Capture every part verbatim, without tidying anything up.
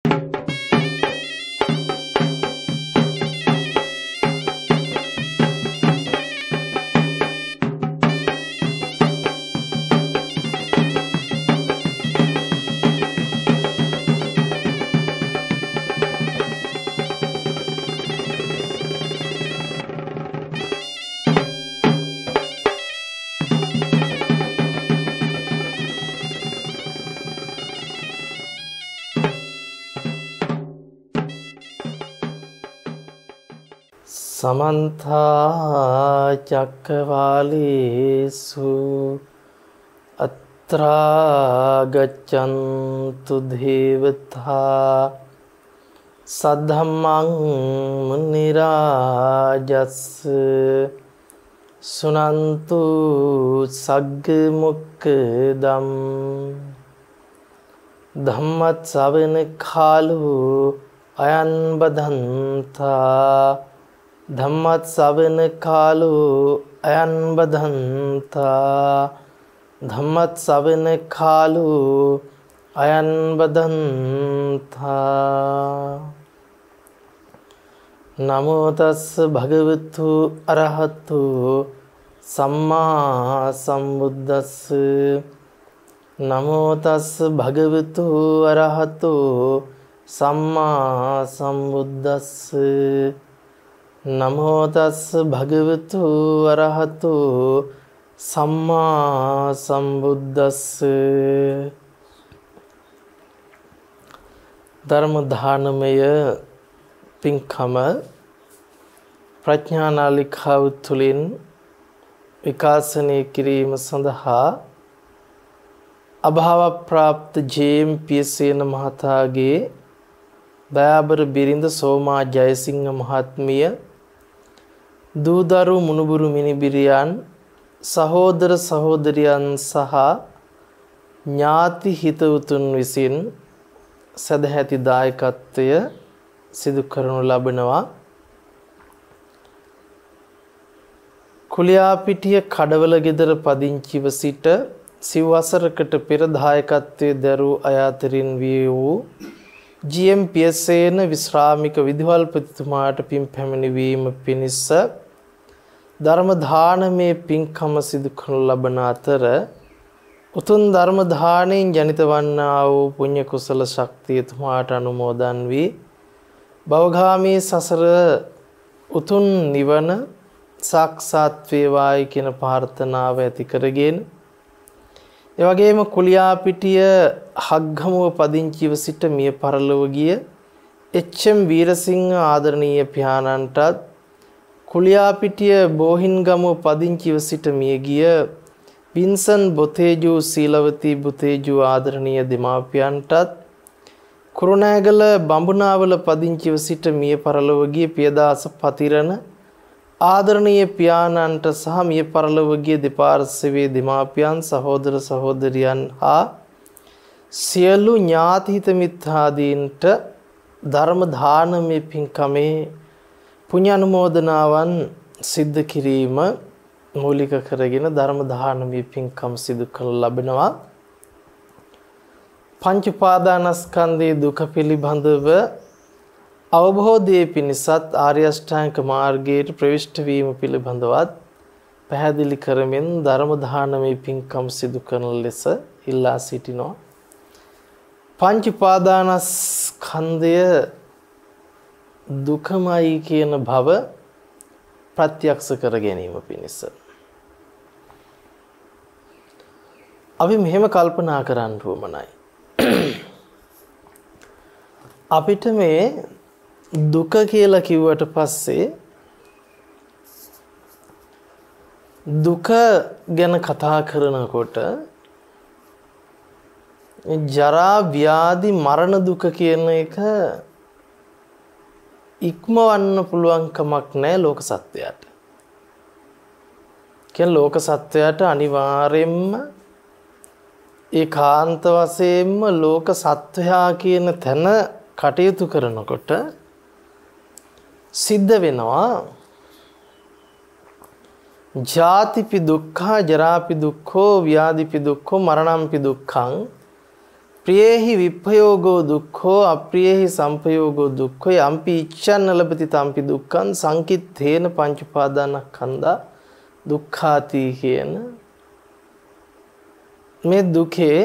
समन्ता चक्रवालेषु अत्रा गच्छन्तु देवता सद्धम्मं मुनिराजस्य सुनन्तु सग्मुक्दम् धम्मश्रवण कालो अयं बधन्ता धम्मश्रवण कालो अयं बधन्ता धम्मश्रवण कालो अयं बधन्ता। नमो तस् भगवतु अरहतु सम्मा सम्बुद्धस्स नमो तस् भगवतु अरहतु सम्मा सम्बुद्धस्स नमो तस् भगवतु अरहतु सम्मा सम्बुद्धस्स। धर्म दानमय पिंकम प्रज्ञानालिकाව තුළින් විකාශනය කිරීම සඳහා අභාව ප්‍රාප්ත ජේ.එම්. පියසේන මහතාගේ දයාබර බිරිඳ සෝමා ජයසිංහ මහත්මිය දූදරු මුණුබුරු මිනිබිරියන් සහෝදර සහෝදරියන් සහ ඥාති හිතවතුන් විසින් සදැහැති දායකත්වය සිදු කරනු ලබනවා. කුලියාපිටිය කඩවල ගෙදර පදිංචිව සිට සිව් වසරකට පෙර දායකත්වයේ දරූ අය අතරින් විය වූ ජී.එම්. පියසේන විශ්‍රාමික විදුහල්පතිතුමාට පින් පැමිණවීම පිණිස ධර්ම දානමය පින්කම සිදු කරනු ලබන අතර උතුම් ධර්ම දාණයෙන් ජනිත වන්නා වූ පුණ්‍ය කුසල ශක්තිය තුමාට අනුමෝදන් වී භවගාමී සසර උතුම් නිවන සාක්ෂාත් වේවායි කියන ප්‍රාර්ථනාව ඇති කරගෙන ඒ වගේම කුලියාපිටිය හග්ගමුව පදිංචිව සිට මිය පරලොව ගිය එච්.එම්. වීරසිංහ ආදරණීය පියාණන්ටත් කුලියාපිටිය බෝහින්ගමුව පදිංචිව සිට මිය ගිය වින්සන් බොතේජු සීලවතී බුතේජු ආදරණීය දෙමාපියන්ටත් කුරුණෑගල බඹුනාවල පදිංචිව සිට මිය පරලොව ගිය පියදාස පතිරණ ආදරණීය පියාණන්ට සහ මිය පරලොව ගිය දෙපාර්ශ්වයේ දෙමාපියන් සහෝදර සහෝදරියන් හා සියලු ඥාති හිත මිත්‍රාදීන්ට ධර්ම දානමය පින්කමේ පුණ්‍ය අනුමෝදනාවන් සිද්ධ කිරීම මූලික කරගෙන ධර්ම දානමය පින්කම් සිදු කරන ලබනවා. පංච උපාදානස්කන්ධයේ දුක පිළිබඳව අවබෝධයේ පිණිසත් ආර්ය අෂ්ටාංග මාර්ගයට ප්‍රවිෂ්ඨ වීම පිළිබඳවත් පැහැදිලි කරමින් ධර්ම දානමය පින්කම් සිදු කරන ලෙස ඉල්ලා සිටිනවා. පංච උපාදානස්කන්ධය දුකමයි කියන බව ප්‍රත්‍යක්ෂ කර ගැනීම පිණිස අපි මෙහෙම කල්පනා කරන්න ඕමනයි. අපිට මේ දුක කියලා කිව්වට පස්සේ දුක ගැන කතා කරනකොට ජරා ව්‍යාධි මරණ දුක කියන එක ඉක්මවන්න පුළුවන් කමක් නැහැ ලෝක සත්වයාට. කියන්නේ ලෝක සත්වයාට අනිවාර්යෙන්ම ඒකාන්ත වශයෙන්ම ලෝක සත්වයා කියන තැන කටයුතු කරනකොට සිද්ධ වෙනවා ජාතිපි දුක්ඛ ජරාපි දුක්ඛෝ ව්‍යාධිපි දුක්ඛෝ මරණම්පි දුක්ඛං ප්‍රියේහි විප්පයෝගෝ දුක්ඛෝ අප්‍රියේහි සම්පයෝගෝ දුක්ඛෝ යම්පි ඉච්ඡන්න ලබති තම්පි දුක්ඛං සංකිට්ඨේන පංච උපාදානස්කන්ධා දුක්ඛාති කියන මේ දුකේ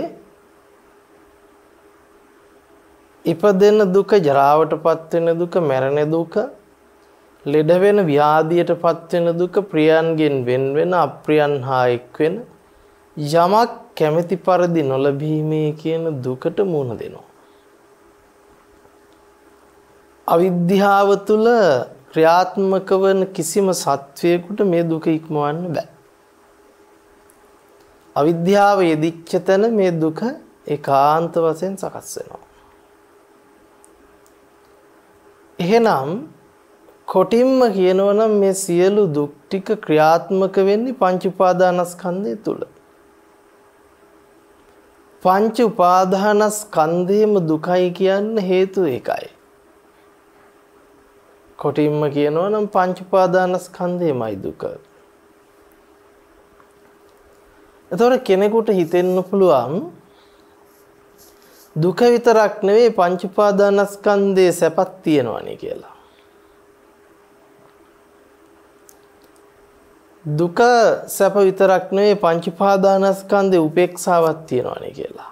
ඉපදෙන දුක, ජරාවටපත් වෙන දුක, මැරෙන දුක, ලෙඩ වෙන ව්‍යාධියටපත් වෙන දුක, ප්‍රියයන්ගෙන් වෙන වෙන, අප්‍රියයන් හා එක් වෙන, යමක් කැමැති පරිදි නොලැබීමේ කියන දුකට මුහුණ දෙනවා. අවිද්‍යාව තුළ ක්‍රියාත්මක වන කිසිම සත්වයකට මේ දුක ඉක්මවන්න බෑ. අවිද්‍යාව යෙදිච්ච තැන මේ දුක ඒකාන්ත වශයෙන් සකස් වෙනවා. එහෙනම් කොටින්ම කියනවා නම් මේ සියලු දුක් ටික ක්‍රියාත්මක වෙන්නේ පංච උපාදානස්කන්ධය තුල. පංච උපාදානස්කන්ධයේම දුකයි කියන්න හේතුව ඒකයි. කොටින්ම කියනවා නම් පංච උපාදානස්කන්ධයමයි දුක. එතකොට කෙනෙකුට හිතෙන්න පුළුවන් දුක විතරක් නෙවෙයි පංච උපාදානස්කන්ධයේ සැපක් තියෙනවනේ කියලා. දුක සැප විතරක් නෙවෙයි පංච උපාදානස්කන්ධේ උපේක්ෂාවක් තියෙනවනේ කියලා.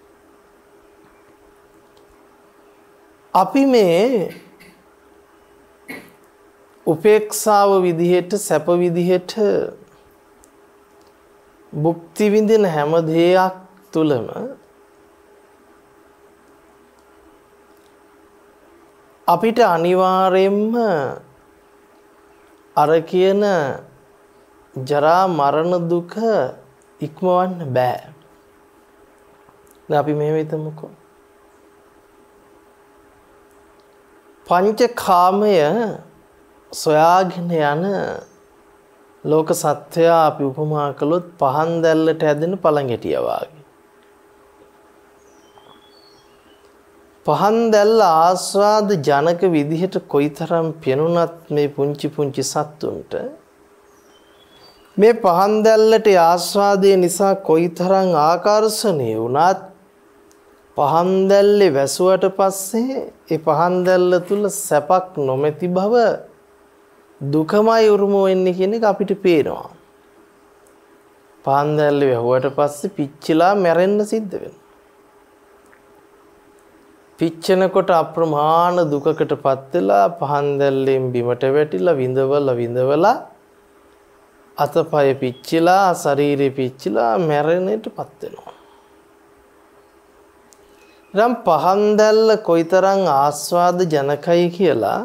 අපි මේ උපේක්ෂාව විදිහට සැප විදිහට භුක්ති විඳින හැම දෙයක් තුලම අපිට අනිවාර්යයෙන්ම අර කියන ජරා මරණ දුක ඉක්මවන්න බෑ. දැන් අපි මෙහෙම හිතමුකෝ. පංචකාමය සොයාගෙන යන ලෝක සත්‍යය අපි උපමා කළොත් පහන් දැල්ලට ඇදෙන පළඟැටියා වගේ. පහන් දැල්ල ආස්වාද ජනක විදිහට කොයිතරම් පෙනුනත් මේ පුංචි පුංචි සත්තුන්ට මේ පහන් දැල්ලට ආස්වාදයේ නිසා කොයිතරම් ආකර්ෂණීය වුණත් පහන් දැල්ලේ වැසුවට පස්සේ ඒ පහන් දැල්ල තුල සැපක් නොමැති බව දුකමයි උරුම වෙන්නේ කියන එක අපිට පේනවා. පහන් දැල්ලේ වැහුවට පස්සේ පිච්චිලා මැරෙන්න සිද්ධ වෙනවා. පිච්චෙනකොට අප්‍රමාණ දුකකටපත් වෙලා පහන් දැල්ලෙන් බිමට වැටිලා විඳවලා විඳවලා අතපය පිච්චිලා ශරීරෙ පිච්චිලා මැරෙන්නටපත් වෙනවා. නම් පහන් දැල්ල කොයිතරම් ආස්වාද ජනකයි කියලා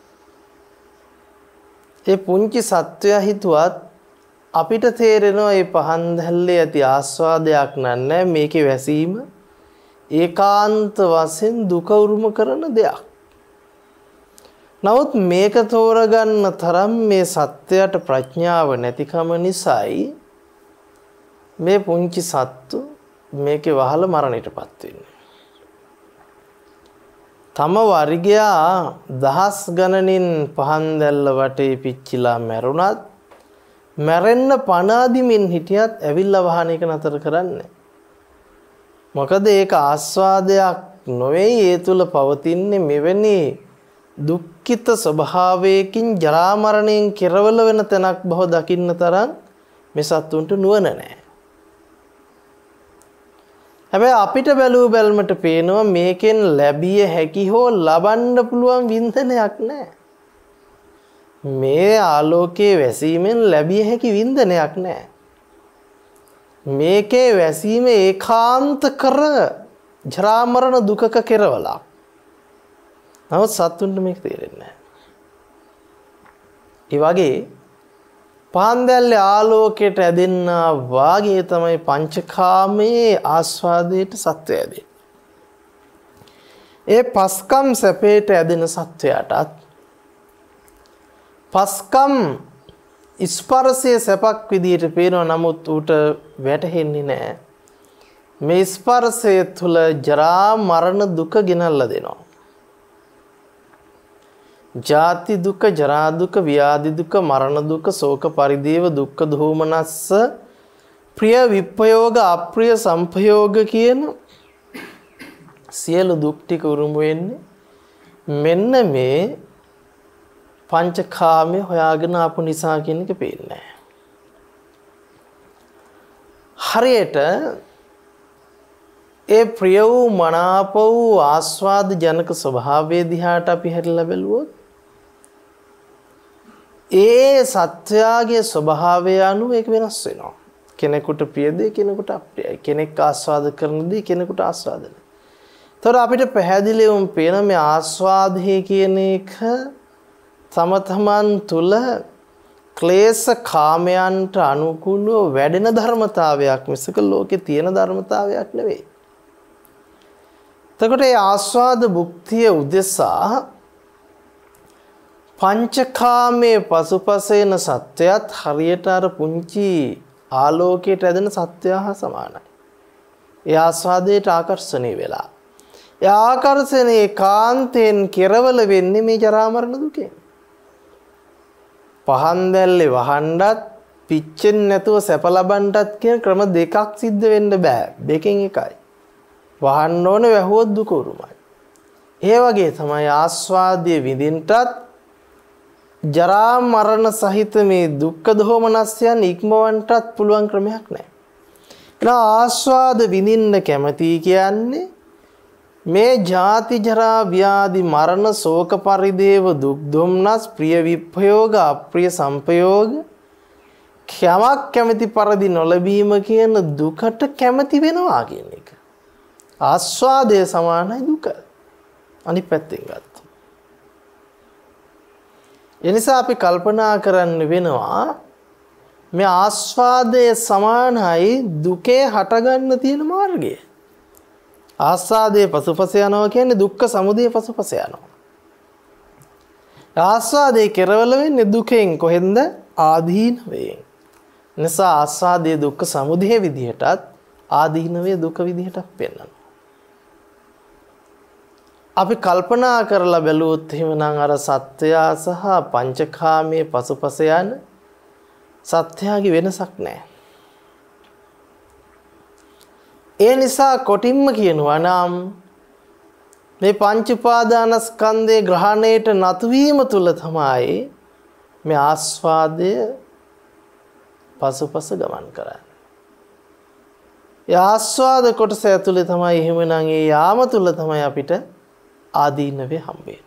ඒ පුංචි සත්වයා හිතුවත් අපිට තේරෙනවා මේ පහන් දැල්ලේ ඇති ආස්වාදයක් නෑ, මේකේ වැසීම ඒකාන්ත වශයෙන් දුක උරුම කරන දෙයක්. නමුත් මේක තෝරගන්න තරම් මේ සත්‍යයට ප්‍රඥාව නැතිකම නිසායි මේ පුංචි සත්තු මේකේ වහලා මරණයටපත් වෙන්නේ. තම වර්ගයා දහස් ගණනින් පහන් දැල්ල වටේ පිච්චිලා මැරුණත් මැරෙන්න පණ අදිමින් හිටියත් ඇවිල්ලා වහන එක නතර කරන්නේ. මොකද ඒක ආස්වාදයක් නොවේ, ඒ තුල පවතින්නේ මෙවැනි දුක්ඛිත ස්වභාවයකින් ජරා මරණයෙන් කෙරවල වෙන තැනක් බව දකින්න තරම් මේ සත්තුන්ට නුවණ නැහැ. හැබැයි අපිට බැලුව බැලමට පේනවා මේකෙන් ලැබිය හැකි හෝ ලබන්න පුළුවන් වින්දනයක් නැහැ. මේ ආලෝකයේ වැසීමෙන් ලැබිය හැකි වින්දනයක් නැහැ. මේකේ වැසීම ඒකාන්ත කර ජරා මරණ දුකක කෙරවලා. නමුත් සත්තුන්ට මේක තේරෙන්නේ නැහැ. ඒ වගේ පහන් දැල්ලේ ආලෝකයට ඇදෙන්නා වාගේ තමයි පංචකාමයේ ආස්වාදයට සත්වය ඇදෙන්නේ. ඒ පස්කම් සැපේට ඇදෙන සත්වයාටත් පස්කම් ස්පර්ශයේ සැපක් විදියට පේනවා, නමුත් ඌට වැටහෙන්නේ නැහැ. මේ ස්පර්ශය තුළ ජරා මරණ දුක ගෙනල්ලා දෙනවා. ජාති දුක, ජරා දුක, ව්‍යාධි දුක, මරණ දුක, ශෝක පරිදේව දුක්ඛ දෝමනස්ස, ප්‍රිය විප්පයෝග, අප්‍රිය සම්පයෝග කියන සියලු දුක් ටික උරුම වෙන්නේ මෙන්න මේ පංචකාමයේ හොයාගෙන ආපු නිසා කියන එක පේන්නේ නැහැ. හරියට ඒ ප්‍රිය වූ මනාප වූ ආස්වාද ජනක ස්වභාවයේ දිහාට අපි හැරිලා බැලුවොත් ඒ සත්‍යයේ ස්වභාවය අනුව ඒක වෙනස් වෙනවා. කෙනෙකුට ප්‍රියද කෙනෙකුට අප්‍රියයි. කෙනෙක් ආස්වාද කරන දේ කෙනෙකුට ආස්වාද නැහැ. ඒතර අපිට පැහැදිලිවම පේන මේ ආස්වාදයේ කියන එක තම තමන් තුල ක්ලේශ කාමයන්ට අනුකූලව වැඩෙන ධර්මතාවයක් මිසක ලෝකේ තියෙන ධර්මතාවයක් නෙවෙයි. එතකොට මේ ආස්වාද භුක්තිය උදෙසා පංචකාමයේ පසුපසෙන සත්‍යයත් හරියට අර පුංචි ආලෝකයට ඇදෙන සත්‍යය හා සමානයි. ඒ ආස්වාදයට ආකර්ෂණය වෙලා. ඒ ආකර්ෂණයේ කාන්තෙන් කෙරවල වෙන්නේ මේ ජරා මරණ දුකෙන්. පහන් දැල්ලේ වහන්නත් පිච්චෙන්නේ නැතුව සැප ලබන්නත් කියන ක්‍රම දෙකක් සිද්ධ වෙන්න බෑ. දෙකෙන් එකයි. වහන්න ඕනේ වැහුවොත් දුක උරුමයි. ඒ වගේ තමයි ආස්වාදයේ විඳින්නටත් ජරා මරණ සහිත මේ දුක්ඛ දෝමනස්යන් ඉක්මවන්නටත් පුළුවන් ක්‍රමයක් නැහැ. එහෙනම් ආස්වාද විඳින්න කැමති කියන්නේ මේ ජාති ජරා ව්‍යාධි මරණ ශෝක පරිදේව දුක් දුම්නස් ප්‍රිය විප්‍රයෝග අප්‍රිය සංපයෝග කැමක් කැමති පරිදි නොලැබීම කියන දුකට කැමති වෙනවා කියන එක. ආස්වාදයේ සමානයි දුක. අනිත් පැත්තෙන් ගත්තා. එනිසා අපි කල්පනා කරන්න වෙනවා මේ ආස්වාදයේ සමානයි දුකේ හටගන්න තියෙන මාර්ගය. ආස්වාදයේ පසුපස යනවා කියන්නේ දුක්ඛ සමුදය පසුපස යනවා. ආස්වාදයේ කෙරවල වෙන්නේ දුකෙන් කොහෙන්ද? ආදීනවයෙන්. නිසා ආස්වාදයේ දුක්ඛ සමුදය විදිහටත් ආදීනවේ දුක විදිහටත් පෙන්වනවා. අපි කල්පනා කරලා බැලුවොත් එහෙමනම් අර සත්‍යය සහ පංචකාමයේ පසුපස යන සත්‍යයේ වෙනසක් නැහැ. ඒ නිසා කොටින්ම කියනවා නම් මේ පංච උපාදානස්කන්ධයේ ග්‍රහණයට නතු වීම තුල තමයි මේ ආස්වාදය පසුපස ගමන් කරන්නේ. ඒ ආස්වාද කොටස ඇතුලේ තමයි එහෙමනම් ඒ යාම තුල තමයි අපිට ආදීනවේ හම්බෙන්නේ.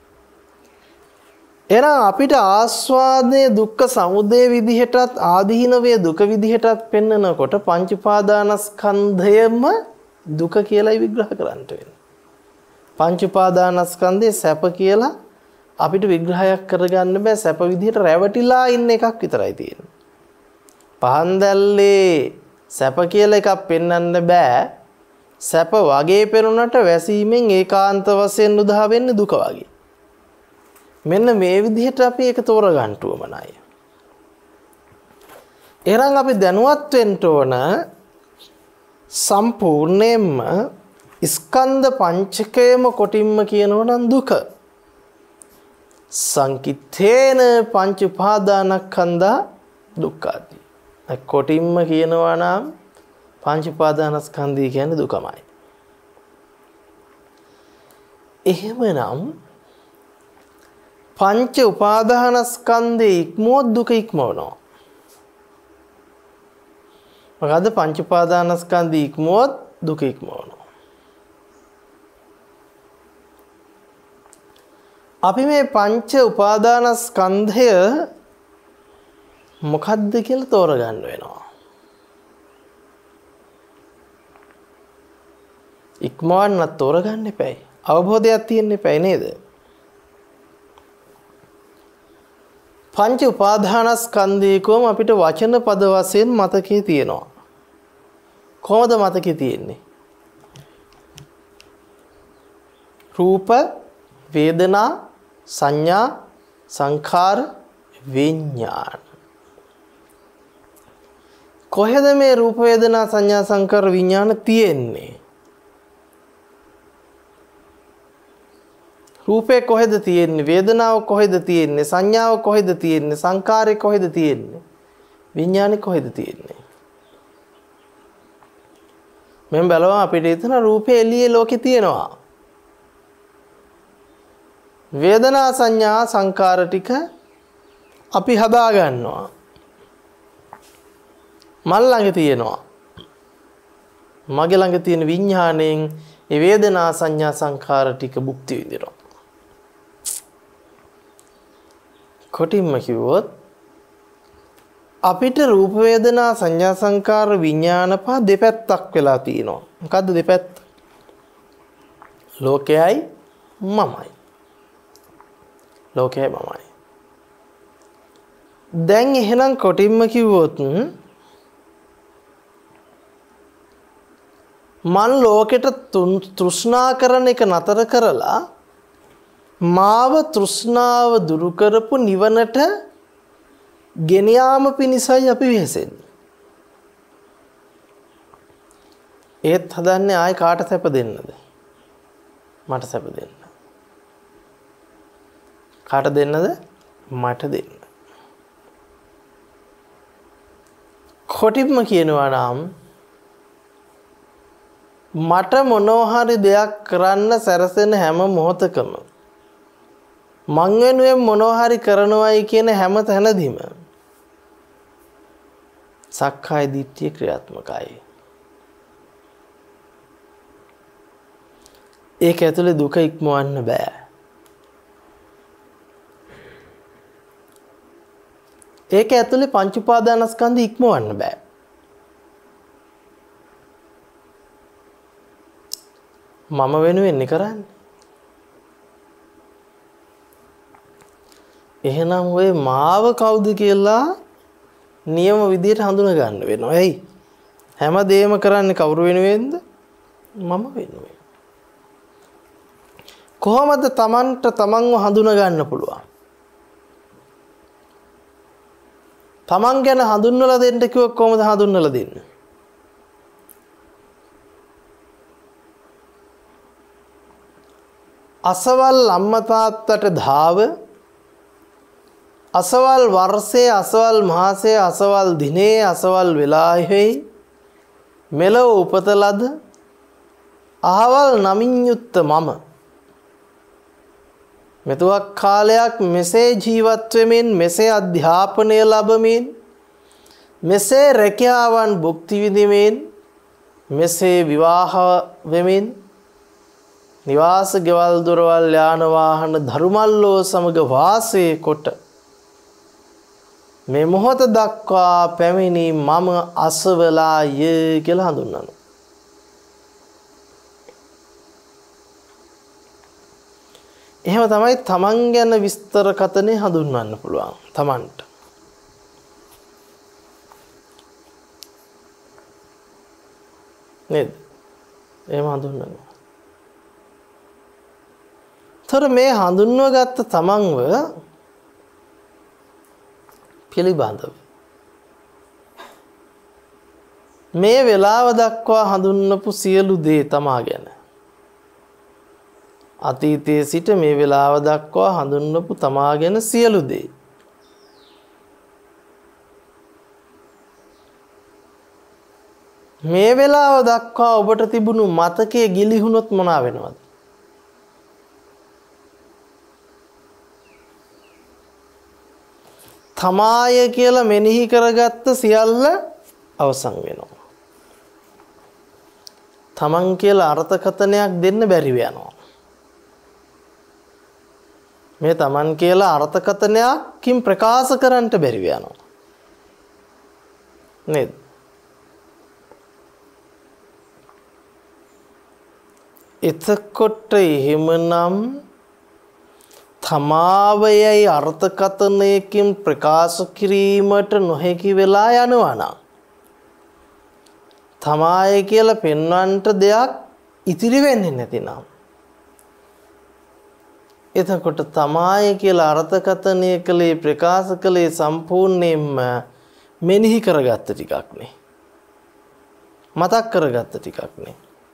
එහෙනම් අපිට ආස්වාදයේ දුක්ඛ සමුදය විදිහටත් ආදීනවේ දුක විදිහටත් පෙන්නකොට පංච උපාදානස්කන්ධයම දුක කියලායි විග්‍රහ කරන්න වෙන්නේ. පංච උපාදානස්කන්ධය සැප කියලා අපිට විග්‍රහයක් කරගන්න බෑ. සැප විදිහට රැවටිලා ඉන්න එකක් විතරයි තියෙන්නේ. පහන් දැල්ලේ සැප කියලා එකක් පෙන්වන්න බෑ. සැප වගේ පෙනුනට වැසීමෙන් ඒකාන්ත වශයෙන් උදා වෙන්නේ දුක වගේ. මෙන්න මේ විදිහට අපි ඒක තෝරගන්න ඕමනයි. එහෙනම් අපි දැනුවත් වෙන්න ඕන සම්පූර්ණයෙන්ම ස්කන්ධ පංචකයම කොටින්ම කියනවනම් දුක. සංකිට්ඨේන පංච උපාදානස්කන්ධා දුක්ඛාති. කොටින්ම කියනවා නම් පංච උපාදානස්කන්ධය කියන්නේ දුකමයි. එහෙමනම් පංච උපාදානස්කන්ධේ ඉක්මොත් දුක ඉක්මවනවා. මොකද පංච උපාදානස්කන්ධේ ඉක්මොත් දුක ඉක්මවනවා. අපි මේ පංච උපාදානස්කන්ධය මොකද්ද කියලා තෝරගන්න වෙනවා. ඉක්මවන්න තෝරගන්න එපයි. අවබෝධයක් තියෙන්න එපයි නේද? පංච උපාදානස්කන්ධය කොහොම අපිට වචන පද වශයෙන් මතකයේ තියෙනවා. කොහොමද මතකයේ තියෙන්නේ? රූප, වේදනා, සංඥා, සංඛාර, විඥාන. කොහෙද මේ රූප, වේදනා, සංඥා, සංඛාර, විඥාන තියෙන්නේ? රූපේ කොහෙද තියෙන්නේ? වේදනාව කොහෙද තියෙන්නේ? සංඥාව කොහෙද තියෙන්නේ? සංකාරය කොහෙද තියෙන්නේ? විඥානේ කොහෙද තියෙන්නේ? මෙන් බලවා අපිට එතන රූපේ එළියේ ලෝකේ තියෙනවා. වේදනා සංඥා සංකාර ටික අපි හදා ගන්නවා. මල් ළඟ තියෙනවා. මගේ ළඟ තියෙන විඥාණයෙන් ඒ වේදනා සංඥා සංකාර ටික භුක්ති විඳිනවා. කොටින්ම කිව්වොත් අපිට රූප වේදනා සංඥා සංකාර විඥාන පහ දෙපැත්තක් වෙලා තියෙනවා. මොකද්ද දෙපැත්ත? ලෝකයයි මමයි. ලෝකයයි මමයි. දැන් එහෙනම් කොටින්ම කිව්වොත් මන් ලෝකෙට තෘෂ්ණා කරන එක නතර කරලා මාව තෘෂ්ණාව දුරු කරපු නිවනට ගෙන යාම පිණිසයි අපි වෙහෙසෙන්නේ. ඒත් හදන්නේ ආයි කාට සැප දෙන්නද? මට සැප දෙන්න. කාට දෙන්නද? මට දෙන්න. කොටින්ම කියනවා නම් මට මොනවා හරි දෙයක් කරන්න සැරසෙන හැම මොහොතකම මං වෙනුවෙන් මොනවා හරි කරනවායි කියන හැම තැනදීම සක්කාය දිට්ඨිය ක්‍රියාත්මකයි. ඒක ඇතුලේ දුක ඉක්මවන්න බෑ. ඒක ඇතුලේ පංච උපාදානස්කන්ධ ඉක්මවන්න බෑ. මම වෙනුවෙන් කරන්නේ. එහෙනම් ඔය මාව කවුද කියලා නියම විදියට හඳුන ගන්න වෙනවා. එයි හැම දෙයක්ම කරන්නේ කවුරු වෙනුවෙන්ද? මම වෙනුවෙන්. කොහොමද Tamanට Tamanව හඳුන ගන්න පුළුවන්? Taman ගැන හඳුන්වලා දෙන්න කිව්වොත් කොහොමද හඳුන්වලා දෙන්නේ? අසවල් අම්මා තාත්තට ධාව අසවල් වර්ෂයේ අසවල් මාසයේ අසවල් දිනේ අසවල් වෙලාවෙහි මෙලොව උපත ලද අහවල් නමින් යුක්ත මම මෙතුවක් කාලයක් මෙසේ ජීවත් වෙමින් මෙසේ අධ්‍යාපනය ලැබමින් මෙසේ රැකියාවන් භුක්ති විඳිමින් මෙසේ විවාහ වෙමින් නිවාස ගෙවල් දොරවල් යාන වාහන ධර්මල්ලෝ සමග වාසය කොට මේ මොහොත දක්වා පැමිණි මම අසවලාය කියලා හඳුන්වනවා. එහෙම තමයි Taman ගැන විස්තර කතනේ හඳුන්වන්න පුළුවන් Tamanට. නේද? එහෙම හඳුන්වනවා. තර මේ හඳුන්වගත්ත Tamanව පිළිබඳව මේ වෙලාව දක්වා හඳුන්වපු සියලු දේ තමා ගැන අතීතයේ සිට මේ වෙලාව දක්වා හඳුන්වපු තමා ගැන සියලු දේ මේ වෙලාව දක්වා ඔබට තිබුණු මතකයේ ගිලිහුණොත් මොනවා වෙනවද? තමාය කියලා මෙනෙහි කරගත්ත සියල්ල අවසන් වෙනවා. තමන් කියලා අර්ථකථනයක් දෙන්න බැරිව යනවා. මේ තමන් කියලා අර්ථකථනයක්කින් ප්‍රකාශ කරන්නට බැරිව යනවා. නේද? එතකොට එහෙමනම් තමාවයයි අර්ථකථනයකින් ප්‍රකාශ කිරීමට නොහැකි වෙලා යනවා නම් තමාය කියලා පෙන්වන්නට දෙයක් ඉතිරි වෙන්නේ නැතිනම් එතකොට තමාය කියලා අර්ථකථනය කළේ ප්‍රකාශ කළේ සම්පූර්ණයෙන්ම මෙනෙහි කරගත්ත ටිකක් නේ. මතක් කරගත්ත ටිකක් නේ.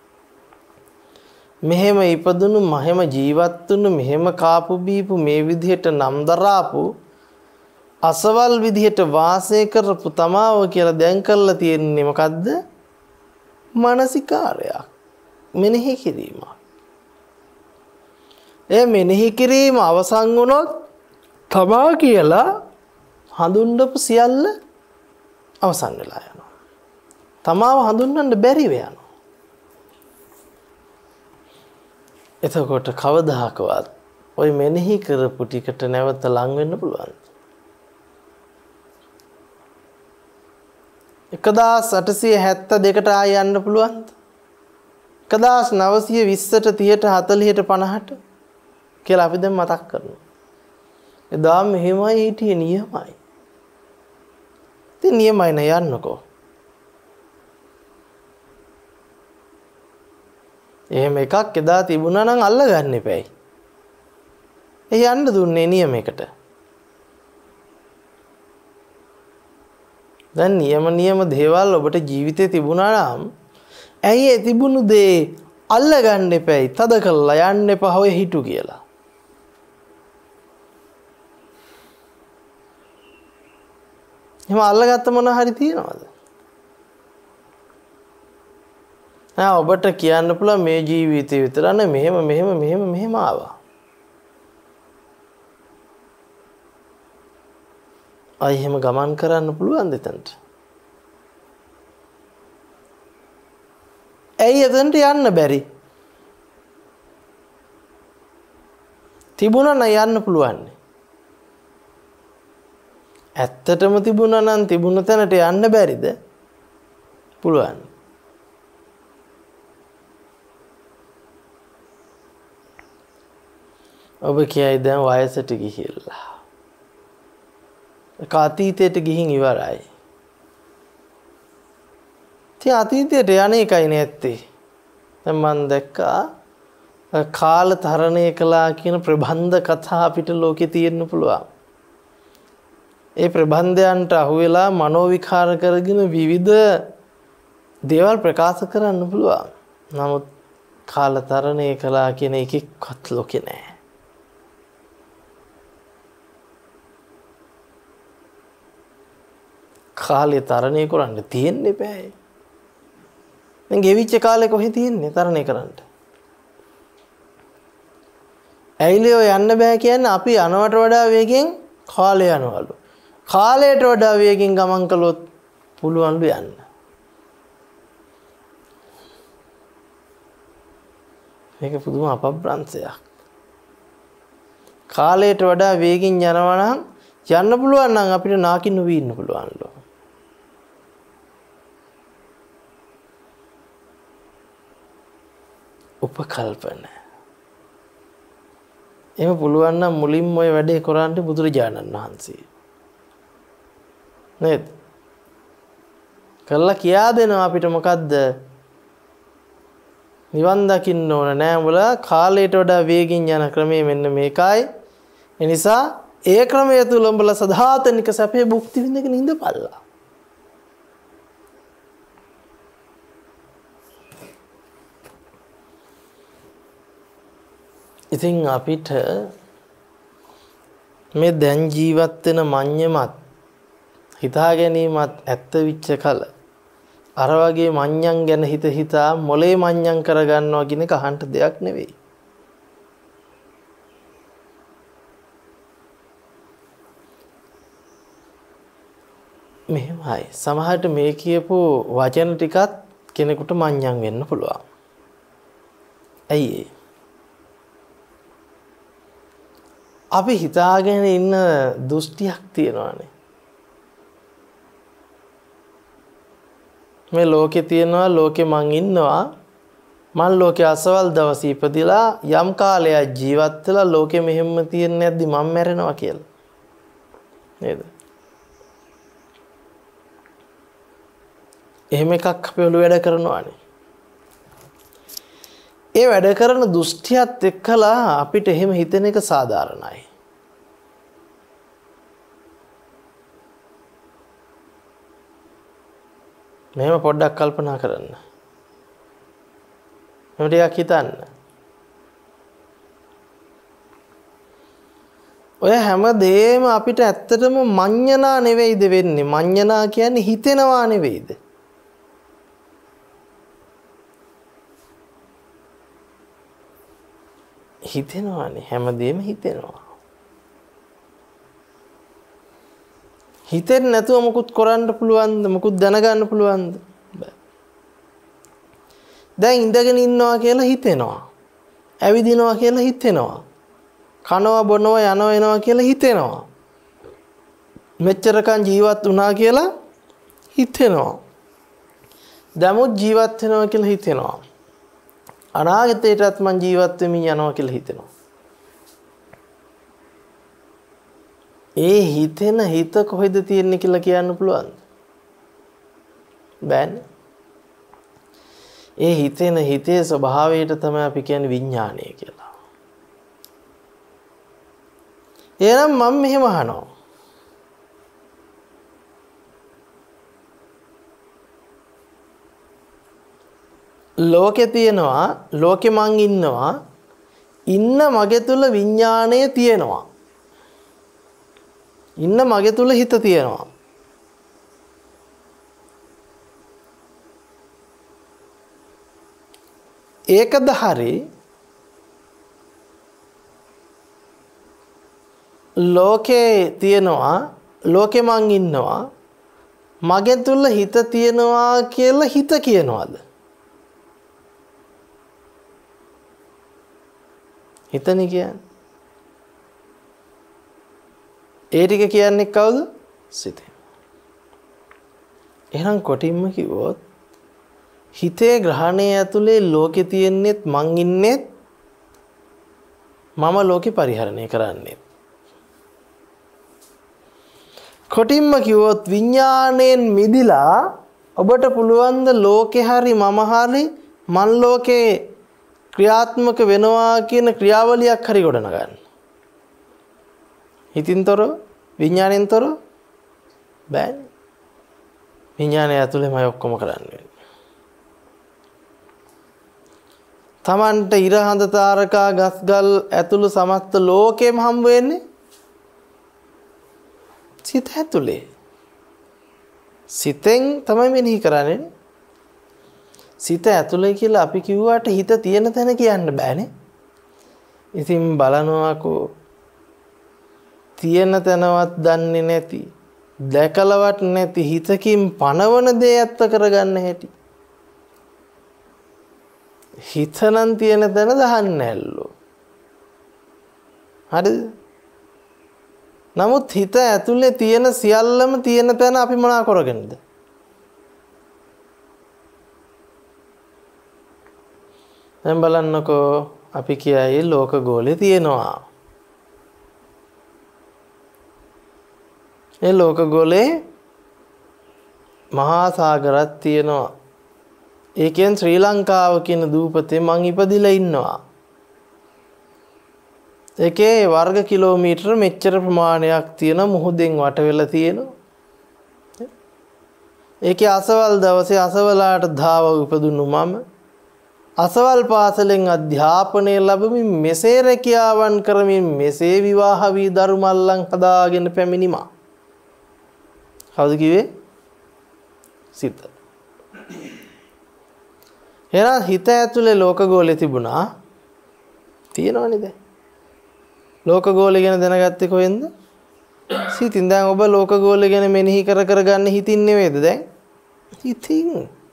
මෙහෙම ඉපදුණු මහෙම ජීවත් වුණු මෙහෙම කාපු බීපු මේ විදිහට නම් දරාපු අසවල් විදිහට වාසය කරපු තමාව කියලා දැන් කරලා තියෙන්නේ මොකද්ද? මානසිකාරයක්. මෙනෙහි කිරීම. ඒ මෙනෙහි කිරීම අවසන් වුණොත් තමා කියලා හඳුන්වපු සියල්ල අවසන් වෙලා යනවා. තමාව හඳුන්වන්න බැරිව යනවා. එතකොට කවදාකවත් ওই මෙනෙහි කරපු ටිකට නැවත ලං වෙන්න පුළුවන්. එකදාස් අටසිය හැත්තෑ දෙකට ආය යන්න පුළුවන්ද? එකදාස් නවසිය විස්සට තිහට හතළිහට පනහට කියලා අපි දැන් මතක් කරනවා. එදා මෙහෙමයි හිටියේ නියමයි. ඉතින් නියමයි නේ යන්නකෝ. එහෙම එකක් එදා තිබුණා නම් අල්ල ගන්න එපැයි. ඒ යන්න දුන්නේ නියමයකට. දැන් නියම නියම දේවල් ඔබට ජීවිතේ තිබුණා නම් ඇයි ඒ තිබුණු දේ අල්ල ගන්න එපැයි. තද කරලා යන්න එපා ඔය හිටු කියලා. එහෙම අල්ලගත්ත මොන හරි තියනවද? ආ ඔබට කියන්න පුළුවන් මේ ජීවිතේ විතර නේ මෙහෙම මෙහෙම මෙහෙම මෙහෙම ආවා. අය එහෙම ගමන් කරන්න පුළුවන් දෙතන්ට. ඇයි එතනට යන්න බැරි? තිබුණා නම් යන්න පුළුවන්. ඇත්තටම තිබුණා නම් තිබුණ තැනට යන්න බැරිද? පුළුවන්. ඔබ කියයි දැන් වයසට ගිහිල්ලා. ඒක අතීතයට ගිහින් ඉවරයි. ඉතින් අතීතයට යන්නේ එකයි නැත්තේ. දැන් මම දැක්කා කාල තරණය කළා කියන ප්‍රබන්ධ කතා අපිට ලෝකේ තියෙන්න පුළුවන්. ඒ ප්‍රබන්ධයන්ට අහු වෙලා මනෝ විකාර කරගෙන විවිධ දේවල් ප්‍රකාශ කරන්න පුළුවන්. නමුත් කාල තරණය කළා කියන එකක්වත් ලෝකේ නැහැ. කාලේ තරණය කරන්න තියෙන්නේ බෑ. දැන් ගෙවිච්ච කාලේ කොහෙ තියෙන්නේ තරණය කරන්න? ඇයිලියෝ යන්න බෑ කියන්නේ අපි යනවට වඩා වේගෙන් කාලය යනවලු. කාලයට වඩා වේගෙන් ගමන් කළොත් පුළුවන්ලු යන්න. මේක පුදුම අපබ්‍රංශයක්. කාලයට වඩා වේගෙන් යනවා නම් යන්න පුළුවන් නම් අපිට නාකි නොවී ඉන්න පුළුවන්ලු. උපකල්පන. එහෙම පුළුවන් නම් මුලින්ම ඔය වැඩේ කරන්න බුදුරජාණන් වහන්සේ. නේද? කළා කියා දෙනවා අපිට මොකද්ද? නිවන් දකින්න ඕන නෑ උඹලා කාලයට වඩා වේගින් යන ක්‍රමය මෙන්න මේකයි. ඒ නිසා ඒ ක්‍රමය තුල උඹලා සදාතනික සැපේ භුක්ති විඳගෙන ඉඳපල්ලා. ඉතින් අපිට මේ දැන් ජීවත් වෙන මඤ්ඤමත් හිතා ගැනීමත් ඇත්ත විච්ච කල අර වගේ මඤ්ඤං ගැන හිත හිතා මොලේ මඤ්ඤං කරගන්නවා කියන එක අහන්න දෙයක් නෙවෙයි. මෙහෙමයි. සමහරට මේ කියපු වචන ටිකත් කෙනෙකුට මඤ්ඤං වෙන්න පුළුවන්. ඇයි අපි හිතාගෙන ඉන්න දෘෂ්ටියක් තියෙනවානේ. මේ ලෝකේ තියෙනවා ලෝකේ මං ඉන්නවා මං ලෝකේ අසවල් දවස් ඉපදිලා යම් කාලයක් ජීවත් වෙලා ලෝකෙ මෙහෙම තියෙන්නේ නැද්දි මං මැරෙනවා කියලා. නේද? එහෙම එකක් අපේ ඔළුව වැඩ කරනවානේ. ඒ වැඩ කරන දෘෂ්ටියත් එක්කලා අපිට එහෙම හිතෙන එක සාධාරණයි. මෙහෙම පොඩ්ඩක් කල්පනා කරන්න. මෙහෙම ටිකක් හිතන්න. ඔය හැම දෙයක්ම අපිට ඇත්තටම මඤ්ඤණා නෙවෙයිද වෙන්නේ? මඤ්ඤණා කියන්නේ හිතෙනවා නෙවෙයිද? හිතෙනවානේ හැමදේම හිතෙනවා. හිතෙන්නේ නැතුව මොකුත් කරන්න පුළුවන්ද? මොකුත් දැනගන්න පුළුවන්ද? බෑ. දැන් ඉඳගෙන ඉන්නවා කියලා හිතෙනවා. ඇවිදිනවා කියලා හිතෙනවා. කනවා බොනවා යනවා එනවා කියලා හිතෙනවා. මෙච්චරකන් ජීවත් වුණා කියලා හිතෙනවා. දැමුත් ජීවත් වෙනවා කියලා හිතෙනවා. අනාගතයටත් මං ජීවත් වෙමින් යනවා කියලා හිතෙනවා. ඒ හිතෙන හිත කොහෙද තියෙන්නේ කියලා කියන්න පුළුවන්ද? බෑනේ. ඒ හිතෙන හිතේ ස්වභාවයට තමයි අපි කියන්නේ විඥානය කියලා. එහෙනම් මම මෙහෙම අහනවා. ලෝකේ තියෙනවා, ලෝකේ මං ඉන්නවා, ඉන්න මගේ තුල විඥාණය තියෙනවා. ඉන්න මගේ තුල හිත තියෙනවා. ඒකද හරි ලෝකේ තියෙනවා, ලෝකේ මං ඉන්නවා, මගේ තුල හිත තියෙනවා කියලා හිත කියනවාද? හිතනේ කියන්නේ. ඒ ටික කියන්නේ කවුද? සිතේ. එහෙනම් කොටින්ම කිව්වොත් හිතේ ග්‍රහණය ඇතුලේ ලෝකේ තියෙන්නේත් මං ඉන්නේත් මම ලෝකේ පරිහරණය කරන්නේ. කොටින්ම කිව්වොත් විඥාණයෙන් මිදිලා ඔබට පුළුවන් ද ලෝකේ හරි මම හරි මන් ලෝකේ ක්‍රියාත්මක වෙනවා කියන ක්‍රියාවලියක් හරි ගොඩනගන්න. හිතින්තර විඥාණයෙන්තර බෑනේ. විඥාණය ඇතුළේමයි ඔක්කොම කරන්නේ. තමන්ට ඉර හඳ තාරකා ගස්ගල් ඇතුළු සමස්ත ලෝකෙම හම්බ වෙන්නේ සිත ඇතුලේ. සිතෙන් තමයි මෙනෙහි කරන්නේ. සිත ඇතුලේ කියලා අපි කිව්වට හිත තියෙන තැන කියන්න බෑනේ. ඉතින් බලනවාකෝ තියෙන තැනවත් දන්නේ නැති, දැකලවත් නැති හිතකින් පනවන දේ ඇත්ත කරගන්න හැටි. හිතනම් තියෙන තැන දහන්නේ නැල්ලෝ. හරිද? නමුත් හිත ඇතුලේ තියෙන සියල්ලම තියෙන තැන අපි මොනා කරගෙනද? දැන් බලන්නකෝ අපි කියයි ලෝක ගෝලේ තියෙනවා. ඒ ලෝක ගෝලේ මහා සාගරයක් තියෙනවා. ඒකෙන් ශ්‍රී ලංකාව කියන දූපතේ මං ඉපදිලා ඉන්නවා. ඒකේ වර්ග කිලෝමීටර මෙච්චර ප්‍රමාණයක් තියෙන මුහුදෙන් වට වෙලා තියෙනවා. ඒකේ අසවල් දවසේ අසවලාට ධාව උපදුණු මම අසවල් පාසලෙන් අධ්‍යාපනය ලැබමින් මෙසේ රැකියාවන් කරමින් මෙසේ විවාහ වී දරු මල්ලන් හදාගෙන පැමිණිමා. කවුද කිව්වේ? සිත. එහෙනම් හිත ඇතුලේ ලෝක ගෝලේ තිබුණා. තියෙනවනේ දැන්. ලෝක ගෝලය ගැන දැනගත්තේ කොහෙන්ද? සිතින්. දැන් ඔබ ලෝක ගෝලය ගැන මෙනෙහි කර කර ගන්න හිතින් නෙවෙයිද දැන්? හිතින්.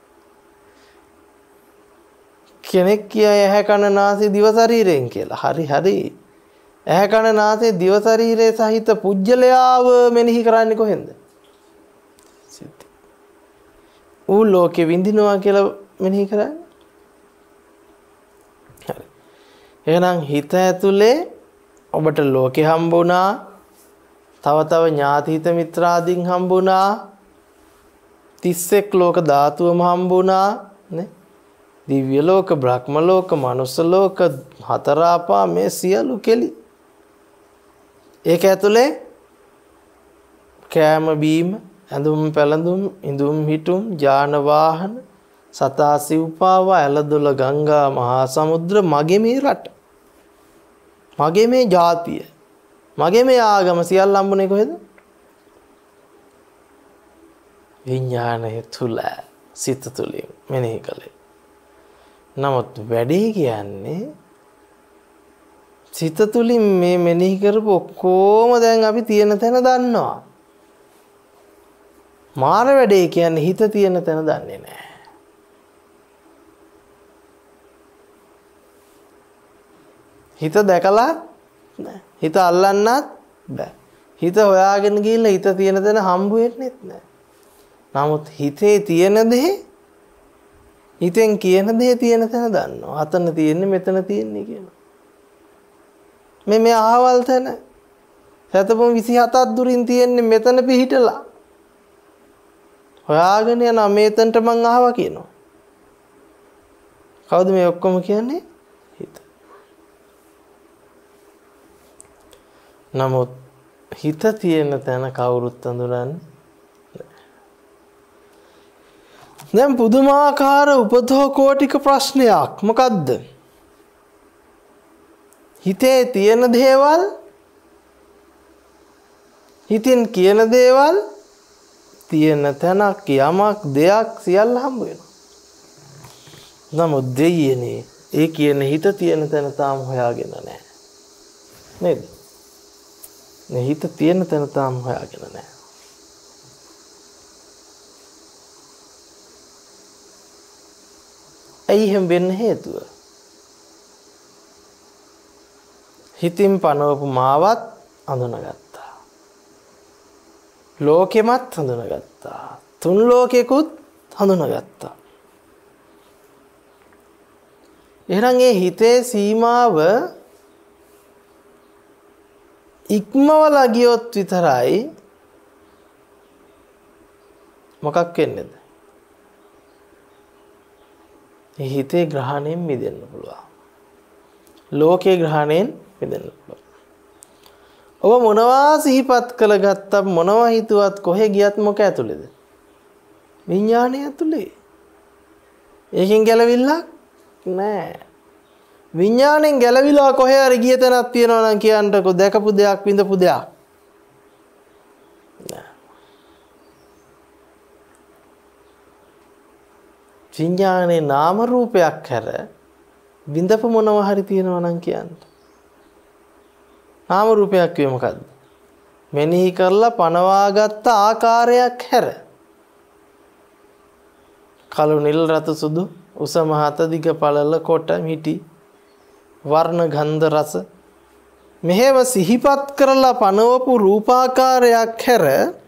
කෙනෙක් කියයි ඇහැ කන නාසය දිව ශරීරයෙන් කියලා. හරි හරි. ඇහැ කන නාසය දිව ශරීරය සහිත පුජ්‍යලයාව මෙනෙහි කරන්නේ කොහෙන්ද? සිත. ඌ ලෝකෙ විඳිනවා කියලා මෙනෙහි කරන්නේ. හරි. එහෙනම් හිත ඇතුලේ ඔබට ලෝකෙ හම්බුණා, තව තව ඥාති හිත මිත්‍රාදීන් හම්බුණා, තිස් එක් ලෝක ධාතුවම හම්බුණා නේ. දිව්‍ය ලෝක, බ්‍රහ්ම ලෝක, මනුස්ස ලෝක, හතර ආපා මේ සියලු කෙලි. ඒක ඇතුලේ කෑම බීම, ඇඳුම් පැළඳුම්, ඉඳුම් හිටුම්, යාන වාහන, සතා සිව්පාව, ඇලදොල ගංගා මහා සමුද්‍ර, මගේ මේ රට, මගේ මේ ජාතිය, මගේ මේ ආගම සියල්ල හම්බුනේ කොහෙද? විඥානය තුල, සිත තුලින් මෙනෙහි කළේ. නමුත් වැඩේ කියන්නේ සිත තුලින් මේ මෙනෙහි කරපු ඔක්කොම දැන් අපි තියෙන තැන දන්නවා. මාර වැඩේ කියන්නේ හිත තියෙන තැන දන්නේ නැහැ. හිත දැකලා නැහැ. හිත අල්ලන්නත් බෑ. හිත හොයාගෙන ගිහිල්ලා හිත තියෙන තැන හම්බ වෙන්නේ නැහැ. නමුත් හිතේ තියෙන දේ හිතෙන් කියන දේ තියෙන තැන දන්නවා. අතන තියෙන්නේ මෙතන තියෙන්නේ කියනවා. මේ මේ අහවල් තැන සතපොම් විසිහතක් දුරින් තියෙන්නේ මෙතන පිහිටලා. හොයාගෙන යන මේතන්ට මං ආවා කියනවා. කවුද මේ ඔක්කොම කියන්නේ? හිත. නමුත් හිත තියෙන තැන කවුරුත් අඳුරන්නේ. දැන් පුදුමාකාර උපතෝ කෝටික ප්‍රශ්නයක්. මොකද්ද? හිතේ තියෙන දේවල් හිතින් කියන දේවල් තියෙන තැනක් යමක් දෙයක් සියල්ල හම්බ වෙනවා. නමුත් දෙයියනේ ඒ කියන හිත තියෙන තැන තාම හොයාගෙන නැහැ. නේද? මේ හිත තියෙන තැන තාම හොයාගෙන නැහැ. ඇයි එහෙම වෙන්න හේතුව? හිතින් පනවපු මාවත් අඳුනගත්තා. ලෝකෙමත් හඳුනගත්තා. තුන් ලෝකෙකුත් හඳුනගත්තා. එහෙනම් ඒ හිතේ සීමාව ඉක්මවලා ගියොත් විතරයි මොකක් වෙන්නේද? ඒ හිතේ ග්‍රහණයෙන් මිදෙන්න පුළුවන්. ලෝකේ ග්‍රහණයෙන් මිදෙන්න පුළුවන්. ඔබ මොනවා සිහිපත් කළගත්තත් මොනවා හිතුවත් කොහෙ ගියත් මොක ඇතුළේද? විඥාණය ඇතුළේ. ඒකෙන් ගැලවිල්ලක් නෑ. විඥාණයෙන් ගැලවිලා කොහේ හරි ගිය තැනක් තියෙනවා නම් කියන්නකො දැකපු දෙයක් විඳපු දෙයක්. නෑ. විඥානේ නාම රූපයක් හැර විඳපු මොනවා හරි තියෙනවා නම් කියන්න. නාම රූපයක් කියේ මොකද්ද? මෙනෙහි කරලා පනවාගත්ත ආකාරයක් හැර. කළු නිල් රතු සුදු උස මහත දිග පළල කොට මිටි වර්ණ ගන්ධ රස මෙහෙම සිහිපත් කරලා පනවපු රූපාකාරයක් හැර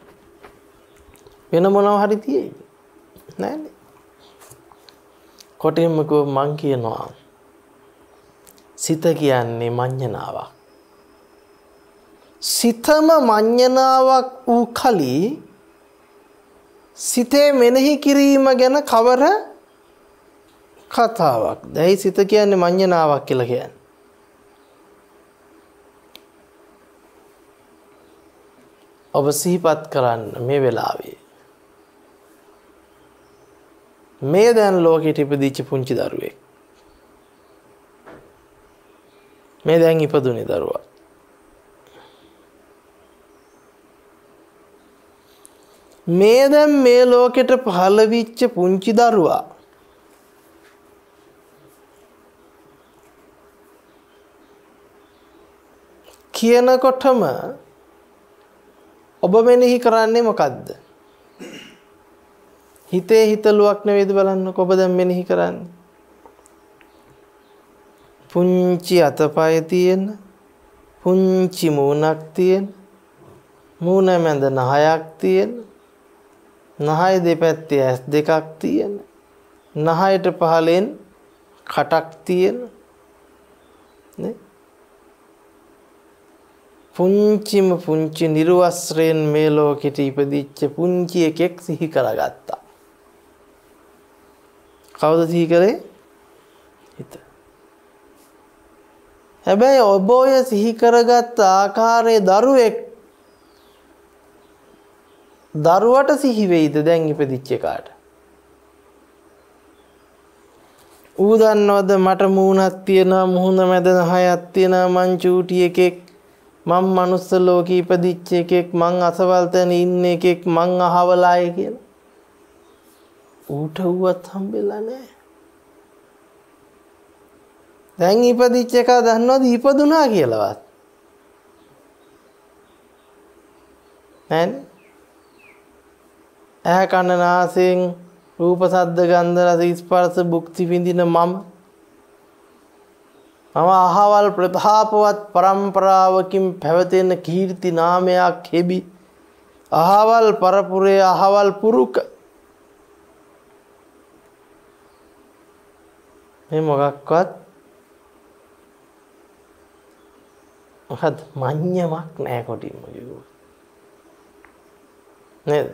වෙන මොනවා හරි තියෙයිද? නෑනේ. කොටින්ම කෝ මං කියනවා සිත කියන්නේ මඤ්ඤණාවක්. සිතම මඤ්ඤණාවක් වූ කලී සිතේ මෙනෙහි කිරීම ගැන කවර කතාවක්. දැයි සිත කියන්නේ මඤ්ඤණාවක් කියලා කියන්නේ. ඔබ සිහිපත් කරන්න මේ වෙලාවේ මේ දැන් ලෝකෙට ඉපදිච්ච පුංචි දරුවෙක්. මේ දැන් ඉපදුනේ දරුවා. මේ දැන් මේ ලෝකෙට පහළ වෙච්ච පුංචි දරුවා කියනකොටම ඔබ මෙනෙහි කරන්නේ මොකද්ද? හිතේ හිතලුවක් නෙවෙයිද බලන්නකො ඔබ දැන් මෙනෙහි කරන්නේ. පුංචි අතපය තියෙන පුංචි මූණක් තියෙන මූණ මැද නහයක් තියෙන නහය දෙපැත්තේ ඇස් දෙකක් තියෙන නහයට පහලෙන් කටක් තියෙන නේ පුංචිම පුංචි නිර්වස්ත්‍රයෙන් මේ ලෝකෙට ඉපදිච්ච පුංචි එකෙක් සිහි කරගත්තා. කවුද සිහි කරේ? හිත. හැබැයි ඔබ ඔය සිහි කරගත් ආකාරයේ දරුවෙක් දරුවට සිහි වෙයිද දැන් ඉපදිච්ච එකාට? ඌ දන්නවද මට මූණක් තියෙනවා මුහුණ මැද නහයක් තියෙනවා මං චූටි එකෙක් මං මනුස්ස ලෝකෙ ඉපදිච්ච එකෙක් මං අසවල් තැන ඉන්න එකෙක් මං අහවලායි කියලා? ඌට ඌවත් හම්බෙලා නැහැ. දැන් ඉපදිච්ච එක දන්නවද ඉපදුනා කියලාවත්? නෑනේ. ඇහැ කන නාසයෙන් රූප ශබ්ද ගන්ධ රස ස්පර්ශ භුක්ති විඳින මම මම අහවල් ප්‍රතාපවත් පරම්පරාවකින් පැවතෙන කීර්ති නාමයක් හෙබි අහවල් පරපුරේ අහවල් පුරුක මේ මොකක්වත් මොකද මඤ්ඤමක් නෑ කොටින්ම කිව්වොත් නේද?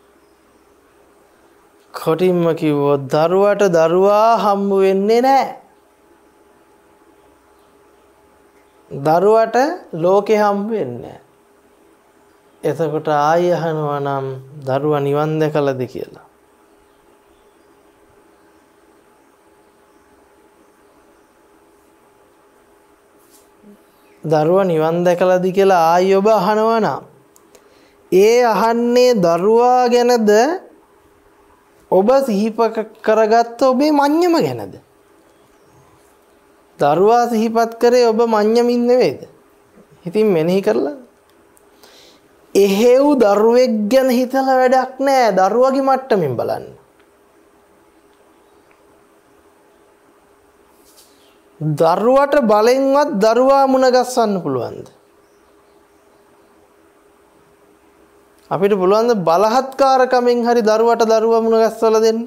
කොටින්ම කිව්වොත් දරුවට දරුවා හම්බ වෙන්නේ නෑ. දරුවට ලෝකේ හම්බ වෙන්නේ නෑ. එතකොට ආය අහනවා නම් දරුවා නිවන් දැකලාද කියලා. දරුවා නිවන් දැකලාද කියලා ආයි ඔබ අහනවා නම් ඒ අහන්නේ දරුවා ගැනද ඔබ සිහිප කරගත්ත ඔබේ මඤ්ඤම ගැනද? දරුවා සිහිපත් කරේ ඔබ මඤ්ඤමින් නෙවෙයිද? ඉතින් මෙනෙහි කරලා එහෙව් දරුවෙක් ගැන හිතලා වැඩක් නෑ. දරුවගේ මට්ටමින් බලන්න. දරුවට බලෙන්වත් දරුවා මුණ ගස්සන්න පුළුවන්ද? අපිට පුළුවන් ද බලහත්කාරකමෙන් හරි දරුවට දරුවා මුණ ගස්සවලා දෙන්න?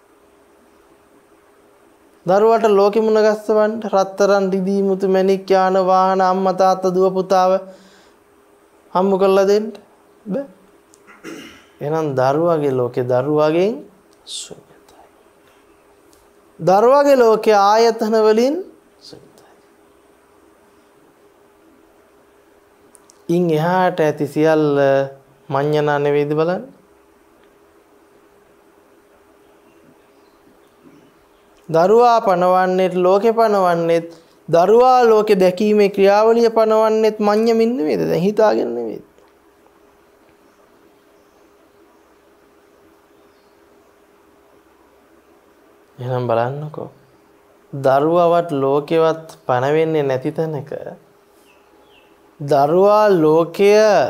දරුවට ලෝකෙ මුණ ගස්සවන්න රත්තරන් රිදී මුතු මැණික් යාන වාහන අම්මා තාත්තා දුව පුතාව හම්බ කරලා දෙන්න බෑ. එහෙනම් දරුවාගේ ලෝකේ දරුවාගෙන් ශුන්‍යතයි. දරුවාගේ ලෝකේ ආයතන වලින් ශුන්‍යතයි. ඉන් එහාට ඇති සියල්ල මඤ්ඤණා නෙවෙයිද බලන්න. දරුවා පනවන්නේත් ලෝකේ පනවන්නේත් දරුවා ලෝකේ දැකීමේ ක්‍රියාවලිය පනවන්නේත් මඤ්ඤමින් නෙවෙයිද? දැන් හිතාගෙන නෙවෙයිද? එහෙනම් බලන්නකෝ. දරුවවත් ලෝකෙවත් පනවෙන්නේ නැති තැනක දරුවා ලෝකය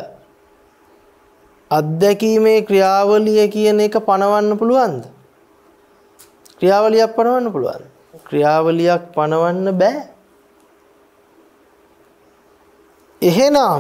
අත්දැකීමේ ක්‍රියාවලිය කියන එක පනවන්න පුළුවන්ද? ක්‍රියාවලියක් පනවන්න පුළුවන්ද? ක්‍රියාවලියක් පනවන්න බෑ. එහෙනම්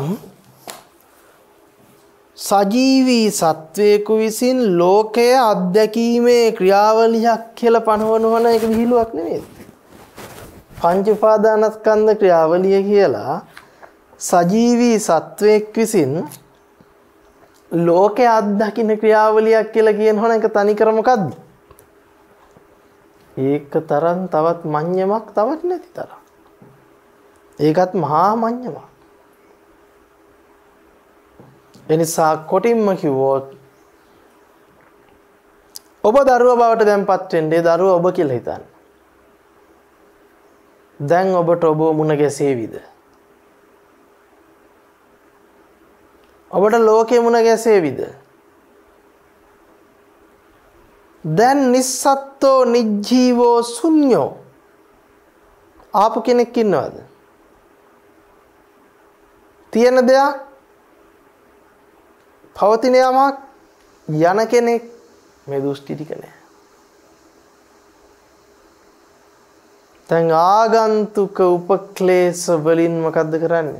සජීවී සත්වයෙකු විසින් ලෝකය අත්දැකීමේ ක්‍රියාවලියක් කියලා පනවනවා එක විහිළුවක් නෙවෙයි. පංච උපාදානස්කන්ධ ක්‍රියාවලිය කියලා සජීවී සත්වයෙක් විසින් ලෝකයේ අත්දකින්න ක්‍රියාවලියක් කියලා කියනවනම් ඒක තනිකර මොකද්ද? ඒක තරම් තවත් මඤ්ඤමක් තවත් නැති තරම්. ඒකත් මහා මඤ්ඤමක්. එනිසා කොටින්ම කිව්වොත් ඔබ දරුවා බවට දැන්පත් වෙන්නේ දරුවා ඔබ කියලා හිතන්න. දැන් ඔබට ඔබ මුණ ගැසේවිද? ඔබට ලෝකෙ මුණ ගැසේවිද? දැන් නිස්සත්තෝ නිජ්ජීවෝ ශුන්‍යෝ ආපු කෙනෙක් ඉන්නවද? තියෙන දෙයක් පවතින යමක් යන කෙනෙක් මේ දෘෂ්ටි ටික නෑ. දැන් ආගන්තුක උපක්ලේශ වලින් මොකද්ද කරන්නේ?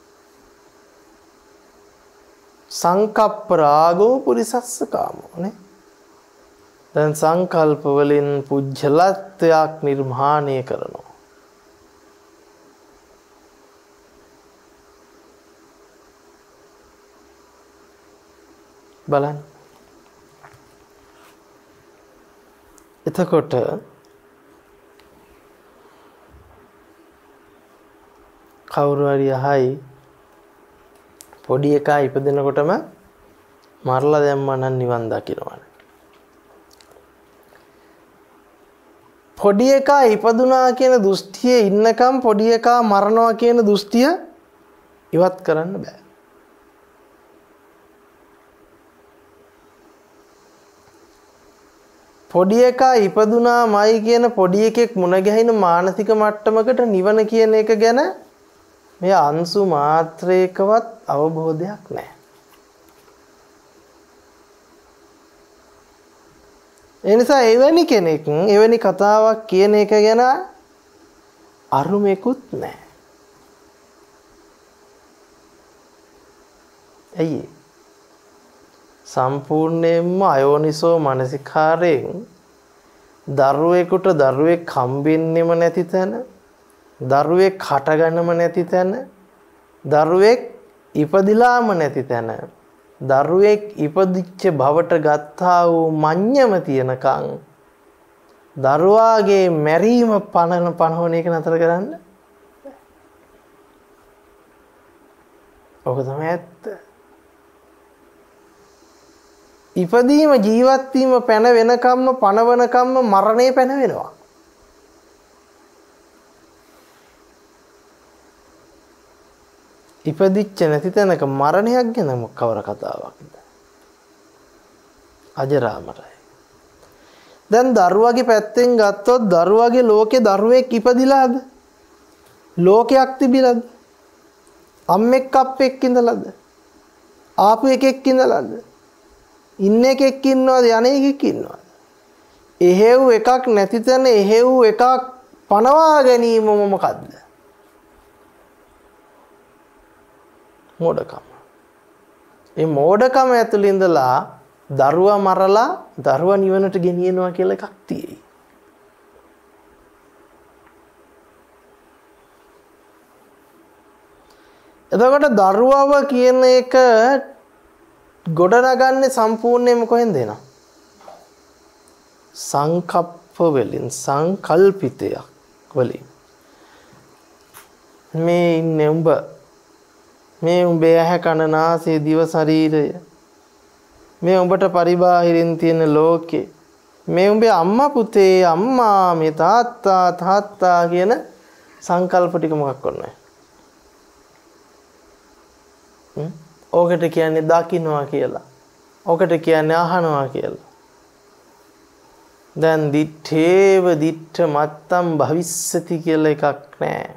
සංකප්ප රාගෝ පුරිසස්ස කාමෝ නේ. දැන් සංකල්ප වලින් පුජ්‍යලත්වයක් නිර්මාණය කරනවා. බලන්න. එතකොට කවුරු හරි අහයි පොඩි එකා ඉපදෙනකොටම මරලා දැම්මා නම් නිවන් දකින්නවනේ. පොඩි එකා ඉපදුනා කියන දෘෂ්ටියේ ඉන්නකම් පොඩි එකා මරනවා කියන දෘෂ්ටිය ඉවත් කරන්න බෑ. පොඩි එකා ඉපදුනාමයි කියන පොඩි එකෙක් මුණ ගැහින මානසික මට්ටමකට නිවන කියන එක ගැන මේ අංශු මාත්‍රයකවත් අවබෝධයක් නැහැ. ඒ නිසා එවැනි කෙනෙක් එවැනි කතාවක් කියන එක ගැන අරුමෙකුත් නැහැ. ඇයි? සම්පූර්ණයෙන්ම අයෝනිසෝ මනසිකාරයෙන් දරුවෙකුට දරුවෙක් හම්බෙන්නෙම නැති තැන, දරුවෙක් හටගන්නම නැති තැන, දරුවෙක් ඉපදිලාම නැති තැන, දරුවෙක් ඉපදිච්ච භවට ගත්තා වූ මඤ්ඤම තියනකන් දරුවාගේ මැරීම පනන පනවන එක නතර කරන්න. ඔක තමයි ඇත්ත. ඉපදීම ජීවත් වීම පැන වෙනකම්ම පනවනකම්ම මරණය පැන වෙනවා. ඉපදිච්ච නැති තැනක මරණයක් ගැන කවර කතාවක්ද? අජරාමරයි. දැන් දරුවගේ පැත්තෙන් ගත්තොත් දරුවගේ ලෝකේ දරුවෙක් ඉපදිලාද? ලෝකයක් තිබිලාද? අම්මෙක් අප්පෙක් ඉඳලාද? ආපු එකෙක් ඉඳලාද? ඉන්න එකෙක් ඉන්නවද? යන්නේ එකෙක් ඉන්නවද? එහෙව් එකක් නැති තැන එහෙව් එකක් පනවා ගැනීමම මොකද්ද? මෝඩකම. ඒ මෝඩකම ඇතුළේ ඉඳලා දරුවා මරලා දරුවා නිවනට ගෙනියනවා කියලා එකක් තියෙයි. එතකොට දරුවව කියන එක ගොඩනගන්නේ සම්පූර්ණයෙන්ම කොහෙන්ද එනවා? සංකප්ප වලින්, සංකල්පිතයක් වලින්. මේ ඉන්නේ උඹ, මේ උඹේ ඇහැ කන නාසය දිව ශරීරය, මේ උඹට පරිබාහිරින් තියෙන ලෝකේ, මේ උඹේ අම්මා පුතේ, අම්මා මේ තාත්තා තාත්තා කියන සංකල්ප ටික මොකක් කරන්නේ? හ්ම් ඕකට කියන්නේ දකින්නවා කියලා. ඕකට කියන්නේ අහනවා කියලා. දැන් දිත්තේව දිත්ත මත්තම් භවිස්සති කියලා එකක් නැහැ.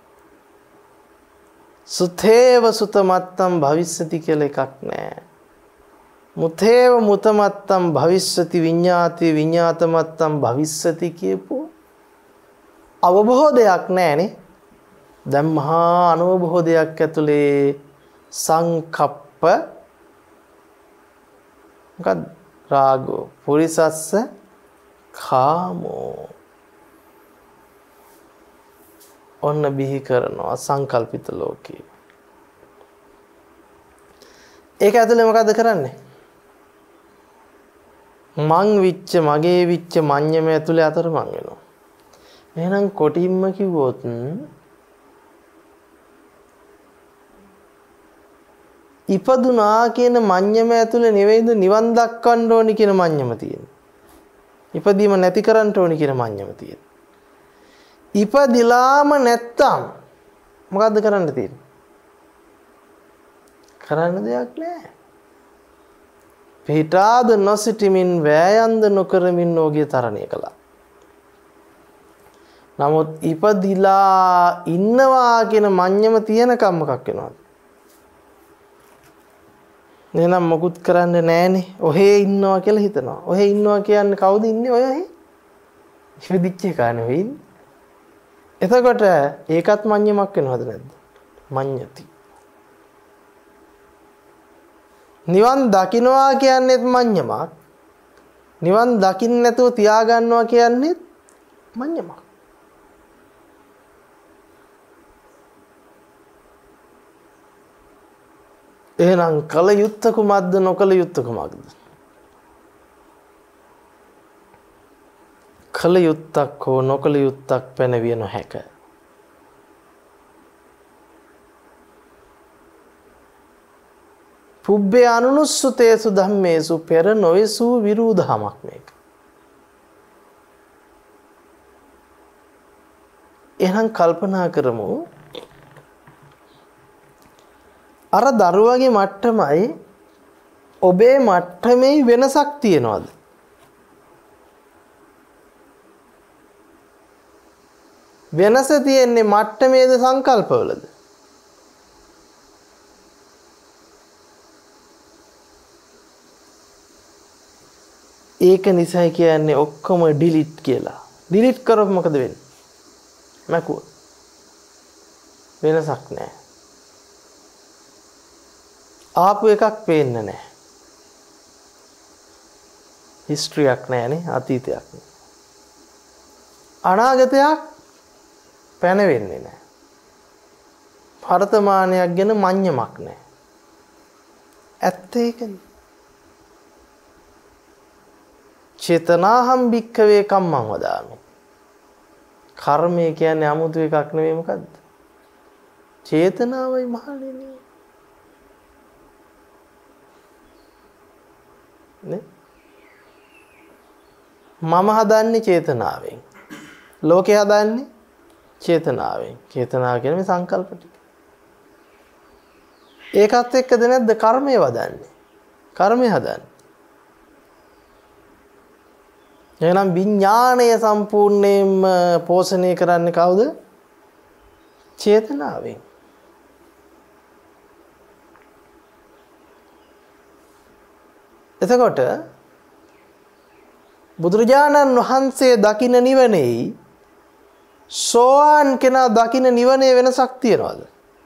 සුතේව සුත මත්තම් භවිස්සති කියලා එකක් නැහැ. මුතේව මුත මත්තම් භවිස්සති විඤ්ඤාති විඤ්ඤාත මත්තම් භවිස්සති කියපු අවබෝධයක් නැහැනේ. දැන් මහා අනුබෝධයක් ඇතුලේ සංකප්ප මොකද? රාගෝ පුරිසස්ස කාමෝ. ඔන්න බිහි කරනවා සංකල්පිත ලෝකේ. ඒක ඇතුලේ මොකද කරන්නේ? මං විච්ච මගේ විච්ච මඤ්ඤම ඇතුලේ අතරමං වෙනවා. එහෙනම් කොටින්ම කිව්වොත් ඉපදුනා කියන මඤ්ඤම ඇතුලේ නෙවෙයිද නිවන් දක්වන්න ඕනි කියන මඤ්ඤම තියෙන්නේ. ඉපදීම නැති කරන්න ඕනි කියන මඤ්ඤම තියෙන්නේ. ඉපදිලාම නැත්තම් මොකද්ද කරන්න තියෙන්නේ? කරන්න දෙයක් නැහැ. පිටාද නොසිටමින් වෑයන්ද නොකරමින් ඕගේ තරණය කළා. නමුත් ඉපදිලා ඉන්නවා කියන මඤ්ඤම තියෙනකම් මොකක් වෙනවද? එහෙනම් මොකුත් කරන්න නැහනේ. ඔහේ ඉන්නවා කියලා හිතනවා. ඔහේ ඉන්නවා කියන්නේ කවුද ඉන්නේ? ඔය ඔහේ. ඉපදිච්ච එක නෙවෙයි. එතකොට ඒකත් මඤ්ඤමක් වෙනවද නැද්ද? මඤ්ඤති. නිවන් දකින්නවා කියන්නේත් මඤ්ඤමක්. නිවන් දකින්න නැතුව තියාගන්නවා කියන්නේත් මඤ්ඤමක්. එහෙනම් කල යුත්තේ කුමක්ද නොකල යුත්තේ කුමක්ද? කල යුත්තක් හෝ නොකල යුත්තක් පැනවිය නොහැක. පුබ්බේ අනුනුස්සතේසු ධම්මේසු පෙර නොයසූ විරූධමක් මේක. එහෙනම් කල්පනා කරමු අර දරුවගේ මට්ටමයි ඔබේ මට්ටමේ වෙනසක් තියනවාද? වෙනස තියෙන්නේ මට්ටමේද සංකල්පවලද? ඒක නිසා කියන්නේ ඔක්කොම ඩිලීට් කියලා. ඩිලීට් කරොත් මොකද වෙන්නේ? මැකුව. වෙනසක් නැහැ. ආපු එකක් පේන්නේ නැහැ. හිස්ටරියක් නැහැනේ, අතීතයක් නෑ. අනාගතයක් පැනවෙන්නේ නැහැ. වර්තමානයක් ගැන මඤ්ඤමක් නැහැ. ඇත්ත ඒකනේ. චේතනාහම් භික්ඛවේ කම්මං වදාමි. කර්මය කියන්නේ 아무තු එකක් නෙවෙයි මොකද්ද? චේතනාවයි මහණෙනි. නේ? මම හදන්නේ චේතනාවෙන්. ලෝකේ හදන්නේ චේතනාවෙන්. චේතනාව කියන්නේ මේ සංකල්ප ටික. ඒකත් එක්කද නැද්ද කර්මය වදන්නේ? කර්මය හදන්නේ. එහෙනම් විඥාණය සම්පූර්ණයෙන්ම පෝෂණය කරන්නේ කවුද? චේතනාවෙන්. එතකොට බුදුරජාණන් වහන්සේ දකින්න නිවනේයි සෝවාන් කෙනා දකින්න නිවනේ වෙනසක් තියනවද?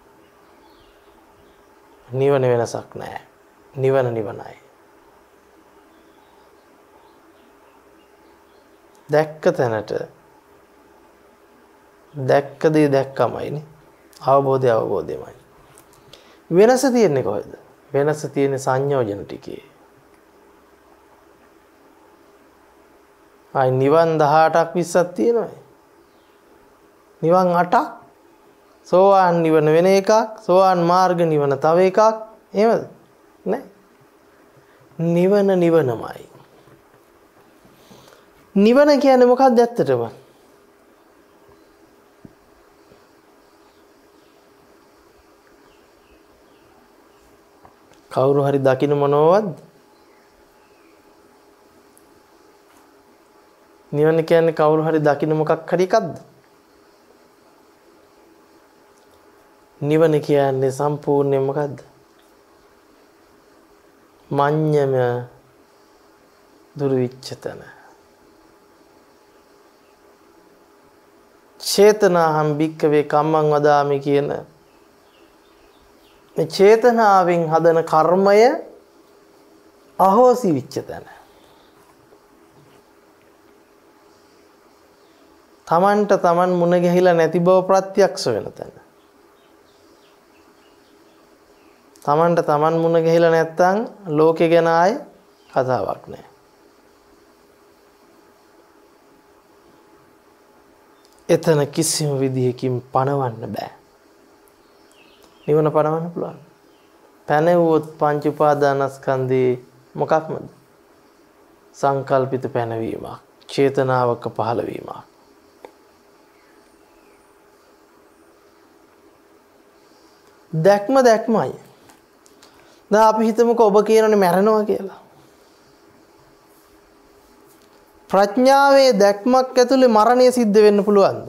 නිවන වෙනසක් නැහැ. නිවන නිවනයි. දැක්ක තැනට දැක්ක දේ දැක්කමයිනේ. අවබෝධය අවබෝධයමයි. වෙනස තියෙන්නේ කොහෙද? වෙනස තියෙන්නේ සංයෝජන ටිකේ. ආයි නිවන් දහඅටක් විස්සක් තියෙනවා. නිවන් අටක්. සෝවාන් නිවන වෙන එකක්, සෝවාන් මාර්ග නිවන තව එකක්. එහෙමද? නෑ. නිවන නිවනමයි. නිවන කියන්නේ මොකක්ද ඇත්තටම? කවුරු හරි දකින්න මොනවද? නිවන කියන්නේ කවුරු හරි දකින්න මොකක් හරි එකක්ද? නිවන කියන්නේ සම්පූර්ණයෙන් මොකද්ද? මඤ්ඤම දුරු විච්ච තැන. චේතනාහම් භික්ඛවේ කම්මං වදාමි කියන මේ චේතනාවෙන් හදන කර්මය අහෝසි විච්ච තැන. තමන්ට තමන් මුණ ගැහිලා නැති බව ප්‍රත්‍යක්ෂ වෙන තැන. තමන්ට තමන් මුණ ගැහිලා නැත්තම් ලෝකේ ගැන ආයේ කතාවක් නැහැ. එතන කිසිම විදිහකින් පණවන්න බෑ. නිවන පණවන්න පුළුවන්. පැනෙවුවොත් පංච උපාදානස්කන්ධේ මොකක්මද? සංකල්පිත පැනවීමක්, චේතනාවක පහළවීමක්. දැක්ම දැක්මයි. දැන් අපි හිතමුකෝ ඔබ කියනනේ මැරෙනවා කියලා. ප්‍රඥාවේ දැක්මක් ඇතුලේ මරණය සිද්ධ වෙන්න පුළුවන්ද?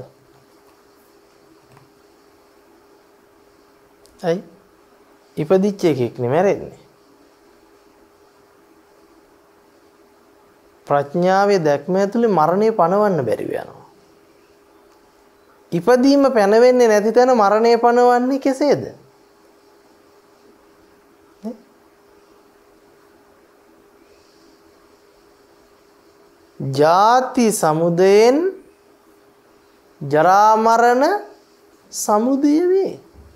ඇයි? ඉපදිච්ච එකෙක් නේ මැරෙන්නේ. ප්‍රඥාවේ දැක්ම ඇතුලේ මරණය පණවන්න බැරි වෙනවා. ඉපදීම පැනවෙන්නේ නැති තැන මරණය පණවන්නේ කෙසේද? ජාති සමුදයෙන් ජරා මරණ සමුදය වේ.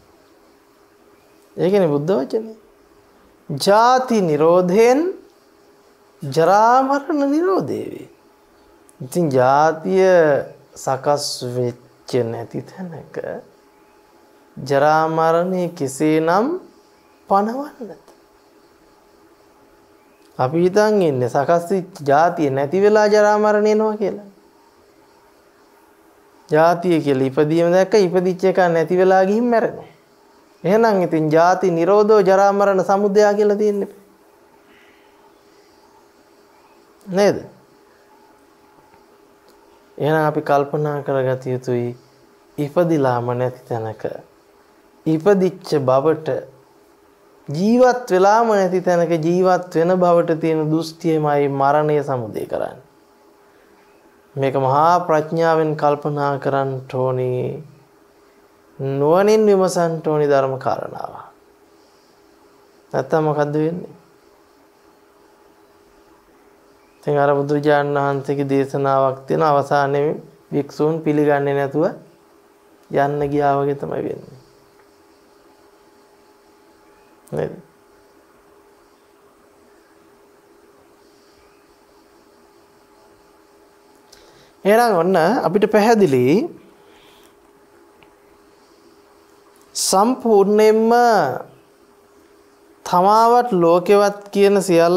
ඒකනේ බුද්ධ වචනේ. ජාති නිරෝධයෙන් ජරා මරණ නිරෝධය වේ. ඉතින් ජාතිය සකස් වෙච්ච නැති තැනක ජරා මරණය කෙසේනම් පණවන්නද? අපි හිතන් ඉන්නේ සකස් වෙච්ච ජාතිය නැති වෙලා ජරා මරණ එනවා කියලා. ජාතිය කියලා ඉපදීම දැක්ක ඉපදිච්ච එක නැති වෙලා ගිහින් මැරෙනවා. එහෙනම් ඉතින් ජාති නිරෝධෝ ජරා මරණ සමුදය කියලා තියෙන්නේ. නේද? එහෙනම් අපි කල්පනා කරගත යුතුයි ඉපදිලාම නැති තැනක ඉපදිච්ච බවට ජීවත් වෙලාම නැති තැනක ජීවත් වෙන බවට තියෙන දෘෂ්ටියමයි මරණය සමුදය කරන්නේ. මේක මහා ප්‍රඥාවෙන් කල්පනා කරන්න ඕනි. නුවණින් විමසන්න ඕනි ධර්ම කාරණාව. නැත්තම් මොකද්ද වෙන්නේ? දැන් අර බුදුරජාණන් වහන්සේගේ දේශනාවක් තියෙන අවසානයේ වික්ෂූන් පිළිගන්නේ නැතුව යන්න ගියා වගේ තමයි වෙන්නේ. නේද? එහෙනම් ඔන්න අපිට පැහැදිලි සම්පූර්ණයෙන්ම තමාවත් ලෝකෙවත් කියන සියල්ල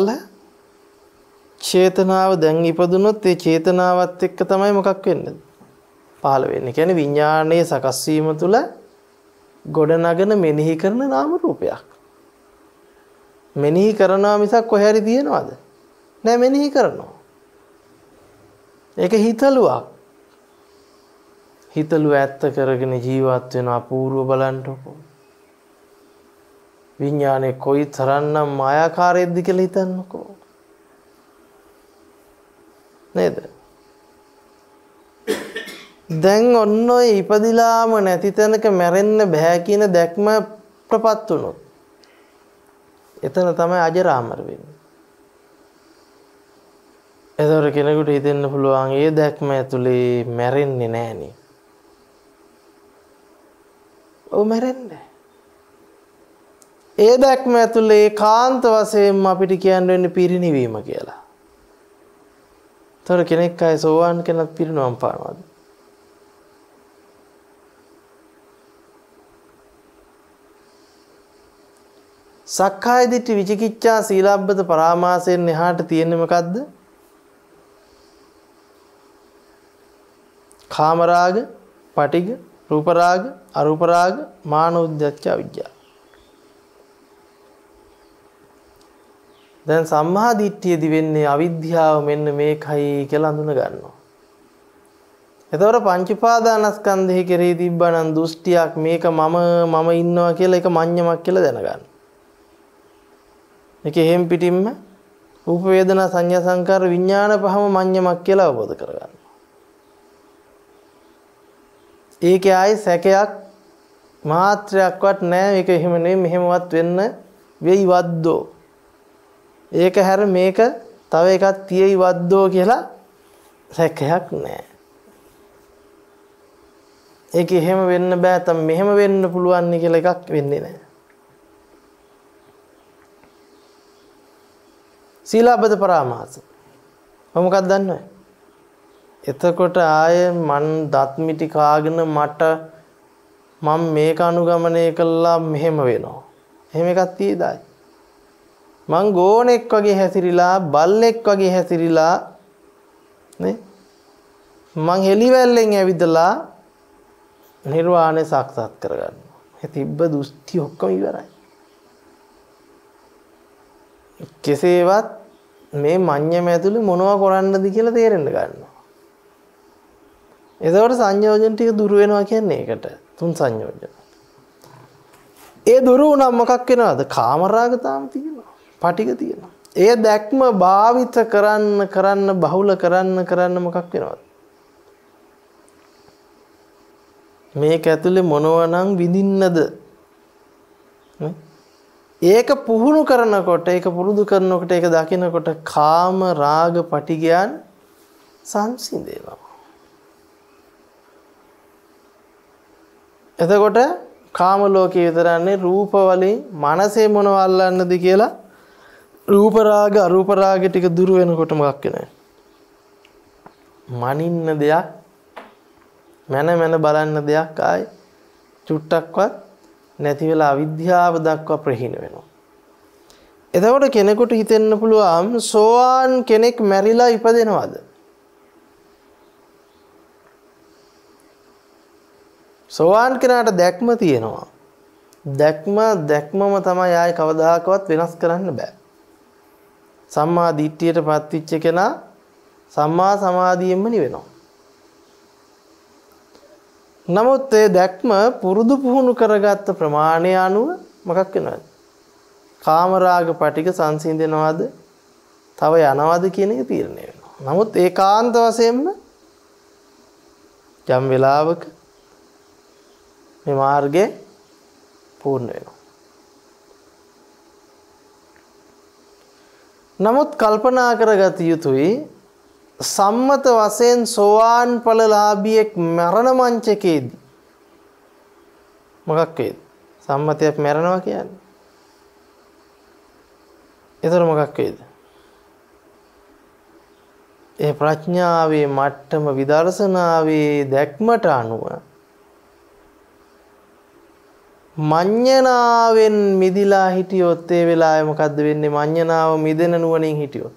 චේතනාව දැන් ඉපදුනොත් ඒ චේතනාවත් එක්ක තමයි මොකක් වෙන්නේ? පහළ වෙන්නේ. කියන්නේ විඥානයේ සකස් වීම තුළ ගොඩනගන මෙනෙහි කරන නාම රූපයක්. මෙනෙහි කරනවා මිසක් කොහේ හරි තියනවද? නෑ මෙනෙහි කරනවා. ඒක හිතලුවක්. හිතලුව ඇත්ත කරගෙන ජීවත් වෙන අපූර්ව බලන්නකො. විඥානේ කොයි තරම්නම් මායාකාරයක්ද කියලා හිතන්නකො. නේද? දැන් ඔන්න ඔය ඉපදිලාම නැති තැනක මැරෙන්න බෑ කියන දැක්ම ප්‍රපත් වුණොත් එතන තමයි අජරාමර වෙන්නේ. එතකොට කෙනෙකුට හිතෙන්න පුළුවන් ඒ දැක්ම ඇතුලේ මැරෙන්නේ නෑනේ. ඔව් මැරෙන්නේ. ඒ දැක්ම ඇතුලේ කාන්ත වශයෙන්ම අපිට කියන්න වෙන්නේ පිරිණිවීම කියලා. තොර කෙනෙක් අය සෝවාන් කෙනෙක් පිරිනවම් පානවාද? සක්කාය දිට්ඨි විචිකිච්ඡා සීලබ්බත පරාමාසයෙන් එහාට තියෙන්නේ මොකද්ද? කාමරාග, පටිඝ, රූපරාග, අරූපරාග, මාන උද්දච්ච අවිජ්ජා. දැන් සම්මා දිට්ඨියදී වෙන්නේ අවිද්‍යාව මෙන්න මේකයි කියලා අඳුන ගන්නවා. එතකොට පංච උපාදානස්කන්ධය කෙරෙහි තිබ්බනම් දෘෂ්ටියක් මේක මම මම ඉන්නවා කියලා ඒක මඤ්ඤමක් කියලා දැනගන්න. ඒක එහෙම් පිටින්ම රූප වේදනා සංඥා සංකාර විඥාන පහම මඤ්ඤමක් කියලා අවබෝධ කරගන්න. ඒකේ ආයේ සැකයක් මාත්‍රයක්වත් නැහැ. මේක එහෙම නෙමෙයි මෙහෙමවත් වෙන්න වෙයිවද්දෝ. ඒක හැර මේක තව එකක් තියෙයිවද්දෝ කියලා සැකයක් නැහැ. ඒක එහෙම වෙන්න බෑ තම මෙහෙම වෙන්න පුළුවන් කියලා එකක් වෙන්නේ නැහැ. සීලබ්බත පරාමාස. මොකක්ද දන්නවද? එතකොට ආයේ මන් දත් මිටි කාගෙන මට මම මේක අනුගමනය කළා මෙහෙම වෙනවා. එහෙම එකක් තියෙයිද? මං ගෝණෙක් වගේ හැසිරිලා බල්ලෙක් වගේ හැසිරිලා නේ මං හෙලිවැල්ලෙන් ඇවිදලා නිර්වාණය සාක්ෂාත් කරගන්නවා. ඒ තිබ්බ දෘෂ්ටි ඔක්කොම ඉවරයි. කෙසේවත් මේ මඤ්ඤම ඇතුළේ මොනවා කරන්නද කියලා තේරෙන්න ගන්නවා. එතකොට සංයෝජන ටික දුර වෙනවා කියන්නේ ඒකට. තුන් සංයෝජන. ඒ දුර වුණා මොකක් වෙනවද? කාමරාග තාම තියෙනවා. පටිඝ තියෙනවා. ඒ දැක්ම භාවිත කරන්න කරන්න බහුල කරන්න කරන්න මොකක් වෙනවද? මේක ඇතුලේ මොනවනම් විඳින්නද? ඒක පුහුණු කරනකොට ඒක පුරුදු කරනකොට ඒක දකිනකොට කාම රාග පටිඝයන් සංසිඳෙනවා. එතකොට කාම ලෝකයේ විතරන්නේ රූප වලින් මනසේ මොනව අල්ලන්නද කියලා රූප රාග අරූප රාග ටික දුර වෙනකොට මොකක් වෙනවද? මනින්න දෙයක් මන මන බලන්න දෙයක් ආයි චුට්ටක්වත් නැති වෙලා අවිද්‍යාව දක්වා ප්‍රහීන වෙනවා. එතකොට කෙනෙකුට හිතෙන්න පුළුවන් සෝවාන් කෙනෙක් මැරිලා ඉපදෙනවද? සෝවාන් කෙනාට දැක්ම තියෙනවා. දැක්ම දැක්මම තමයි ආයි කවදාකවත් වෙනස් කරන්න බෑ. සම්මා දිට්ඨියට පත්විච්ච කෙනා සම්මා සමාධියෙන්ම නිවෙනවා. නමුත් ඒ දැක්ම පුරුදු පුහුණු කරගත්ත ප්‍රමාණය අනුව මොකක් වෙනවද? කාමරාග පටික සංසිඳනවද? තව යනවද කියන එක තීරණය වෙනවා. නමුත් ඒකාන්ත වශයෙන්ම යම් වෙලාවක මේ මාර්ගය පූර්ණ වෙනවා. නමුත් කල්පනා කරගත යුතුයි සම්මත වශයෙන් සෝවාන් ඵලලාභියෙක් මරණ මංචකයේදී මොකක් වේද? සම්මතයක් මරනවා කියන්නේ. ඒතර මොකක් වේද? ඒ ප්‍රඥාවේ මට්ටම විදර්ශනාවේ දැක්මට අනුව මඤ්ඤණාවෙන් මිදිලා හිටියොත් ඒ වෙලාවේ මොකද්ද වෙන්නේ? මඤ්ඤණාව මිදෙන නුවණින් හිටියොත්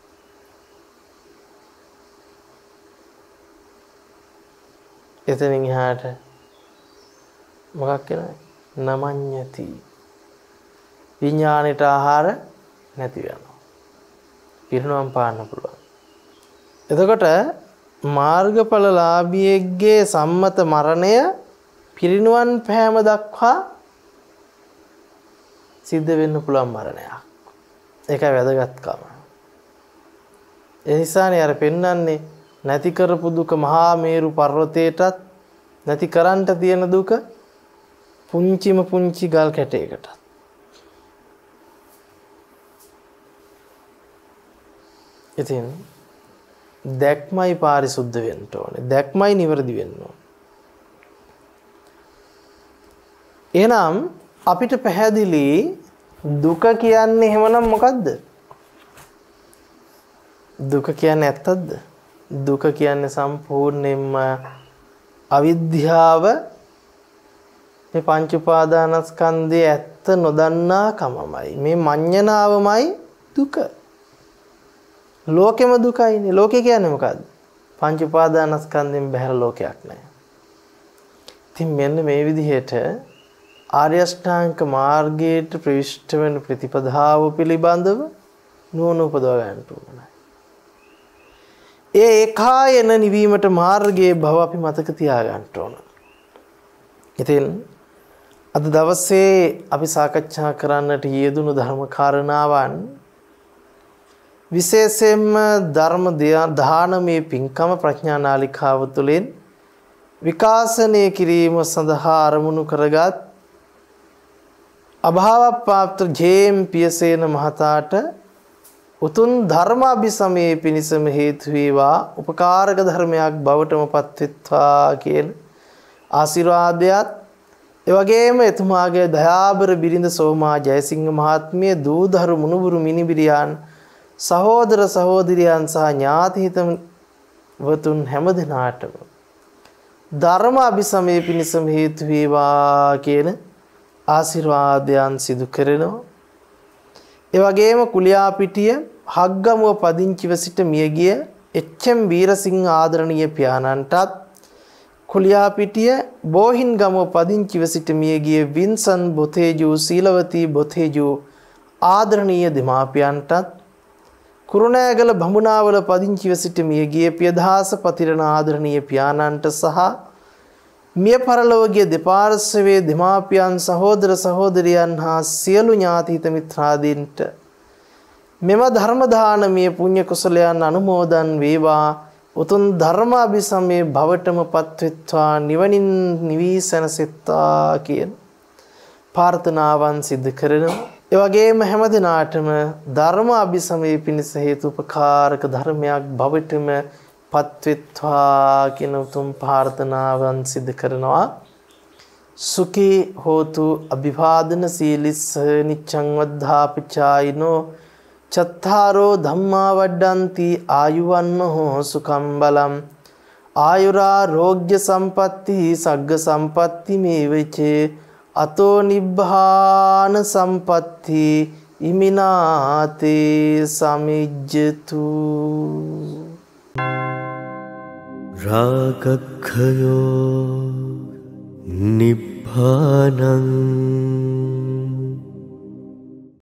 එතනින් එහාට මොකක් වෙනවද? නමඤ්ඤති. විඥාණයට ආහාර නැති වෙනවා. පිරිනුවම් පාන්න පුළුවන්. එතකොට මාර්ගඵලලාභියෙක්ගේ සම්මත මරණය පිරිනුවන් පෑම දක්වා සිද්ධ වෙන්න පුළුවන් මරණයක්. ඒකයි වැදගත්කම. ඒ නිසානේ අර පෙන්වන්නේ නැති කරපු දුක මහා මේරු පර්වතයටත් නැති කරන්ට තියෙන දුක පුංචිම පුංචි ගල් කැටයකටත්. ඉතින් දැක්මයි පාරිසුද්ධ වෙන්න ඕනේ. දැක්මයි නිවැරදි වෙන්න ඕනේ. එහෙනම් අපිට පැහැදිලි දුක කියන්නේ එහෙමනම් මොකද්ද? දුක කියන්නේ ඇත්තක්ද? දුක කියන්නේ සම්පූර්ණයෙන්ම අවිද්‍යාව මේ පංච උපාදානස්කන්ධයේ ඇත්ත නොදන්නා කමමයි. මේ මඤ්ඤණාවමයි දුක. ලෝකෙම දුකයිනේ. ලෝකේ කියන්නේ මොකද්ද? පංච උපාදානස්කන්ධයෙන් බැහැර ලෝකයක් නැහැ. ඉතින් මෙන්න මේ විදිහට ආර්ය අෂ්ටාංග මාර්ගයට ප්‍රවිෂ්ඨ වෙන ප්‍රතිපදාව පිළිබඳව නුවණ උපදවා ගන්න ඕනේ. ඒ ඒකායන නිවීමට මාර්ගයේ බව අපි මතක තියාගන්න ඕන. ඉතින් අද දවසේ අපි සාකච්ඡා කරන්නට යෙදුණු ධර්ම කාරණාවන් විශේෂයෙන්ම ධර්ම දානමේ පින්කම ප්‍රඥා නාලිකාව තුළින් විකාශනය කිරීම සඳහා අරමුණු කරගත් අභාව ප්‍රාප්ත ජේම් පියසේන මහතාට උතුම් ධර්ම අභිසමයේ පිණසම හේතු වේවා උපකාරක ධර්මයක් බවටම පත්වෙත්වා කියන ආශිර්වාදයක් ඒ වගේම එතුමාගේ දයාබර බිරිඳ සෝමා ජයසිංහ මහත්මිය දූදරු මුණුබුරු මිනිබිරියන් සහෝදර සහෝදරියන් සහ ඥාති හිතවතුන් හැමදෙනාටම ධර්ම අභිසමයේ පිණසම හේතු වේවා කියන ආශිර්වාදයන් සිදු කරනවා. ඒ වගේම කුලියාපිටිය හග්ගමුව පදිංචිව සිට මියගිය එච්.එම්. වීරසිංහ ආදරණීය පියාණන්ටත් කුලියාපිටිය බෝහින්ගමුව පදිංචිව සිට මියගිය වින්සන් බොතේජු සීලවතී බොතේජු ආදරණීය දෙමාපියන්ටත් කුරුණෑගල බඹුණාවල පදිංචිව සිට මියගිය පියදාස පතිරණ ආදරණීය පියාණන්ට සහ මිය පරලොවගේ දෙපාර්ශ්වයේ දෙමාපියන් සහෝදර සහෝදරියන් හා සියලු ඥාති හිත මිත්‍රාදීන්ට මෙම ධර්ම දානමය පුණ්‍ය කුසලයන් අනුමෝදන් වේවා උතුම් ධර්ම අභිසමයේ භවටම පත්වෙත්වා නිවනින් නිවී සැනසෙත්වා කියන ප්‍රාර්ථනාවන් සිදු කරනවා. ඒ වගේම හැම දිනාටම ධර්ම අභිසමයේ පිණිස හේතුපකාරක ධර්මයක් භවටම පත්වෙත්වා කියන උතුම් ප්‍රාර්ථනාවන් සිදු කරනවා. සුඛී හෝතු අභිවාදන සීලිස්ස නිච්ඡං වද්ධාපචායිනෝ චත්තාරෝ ධම්මා වඩ්ඩಂತಿ ආයුවන්නෝ සුඛං බලං ආයුරාෝග්‍ය සම්පatti සග්ග සම්පatti මේවචේ අතෝ නිබ්බාන සම්පatti ඉමිනාතේ සමිජ්ජතු රාගක්ඛයෝ නිබ්බානං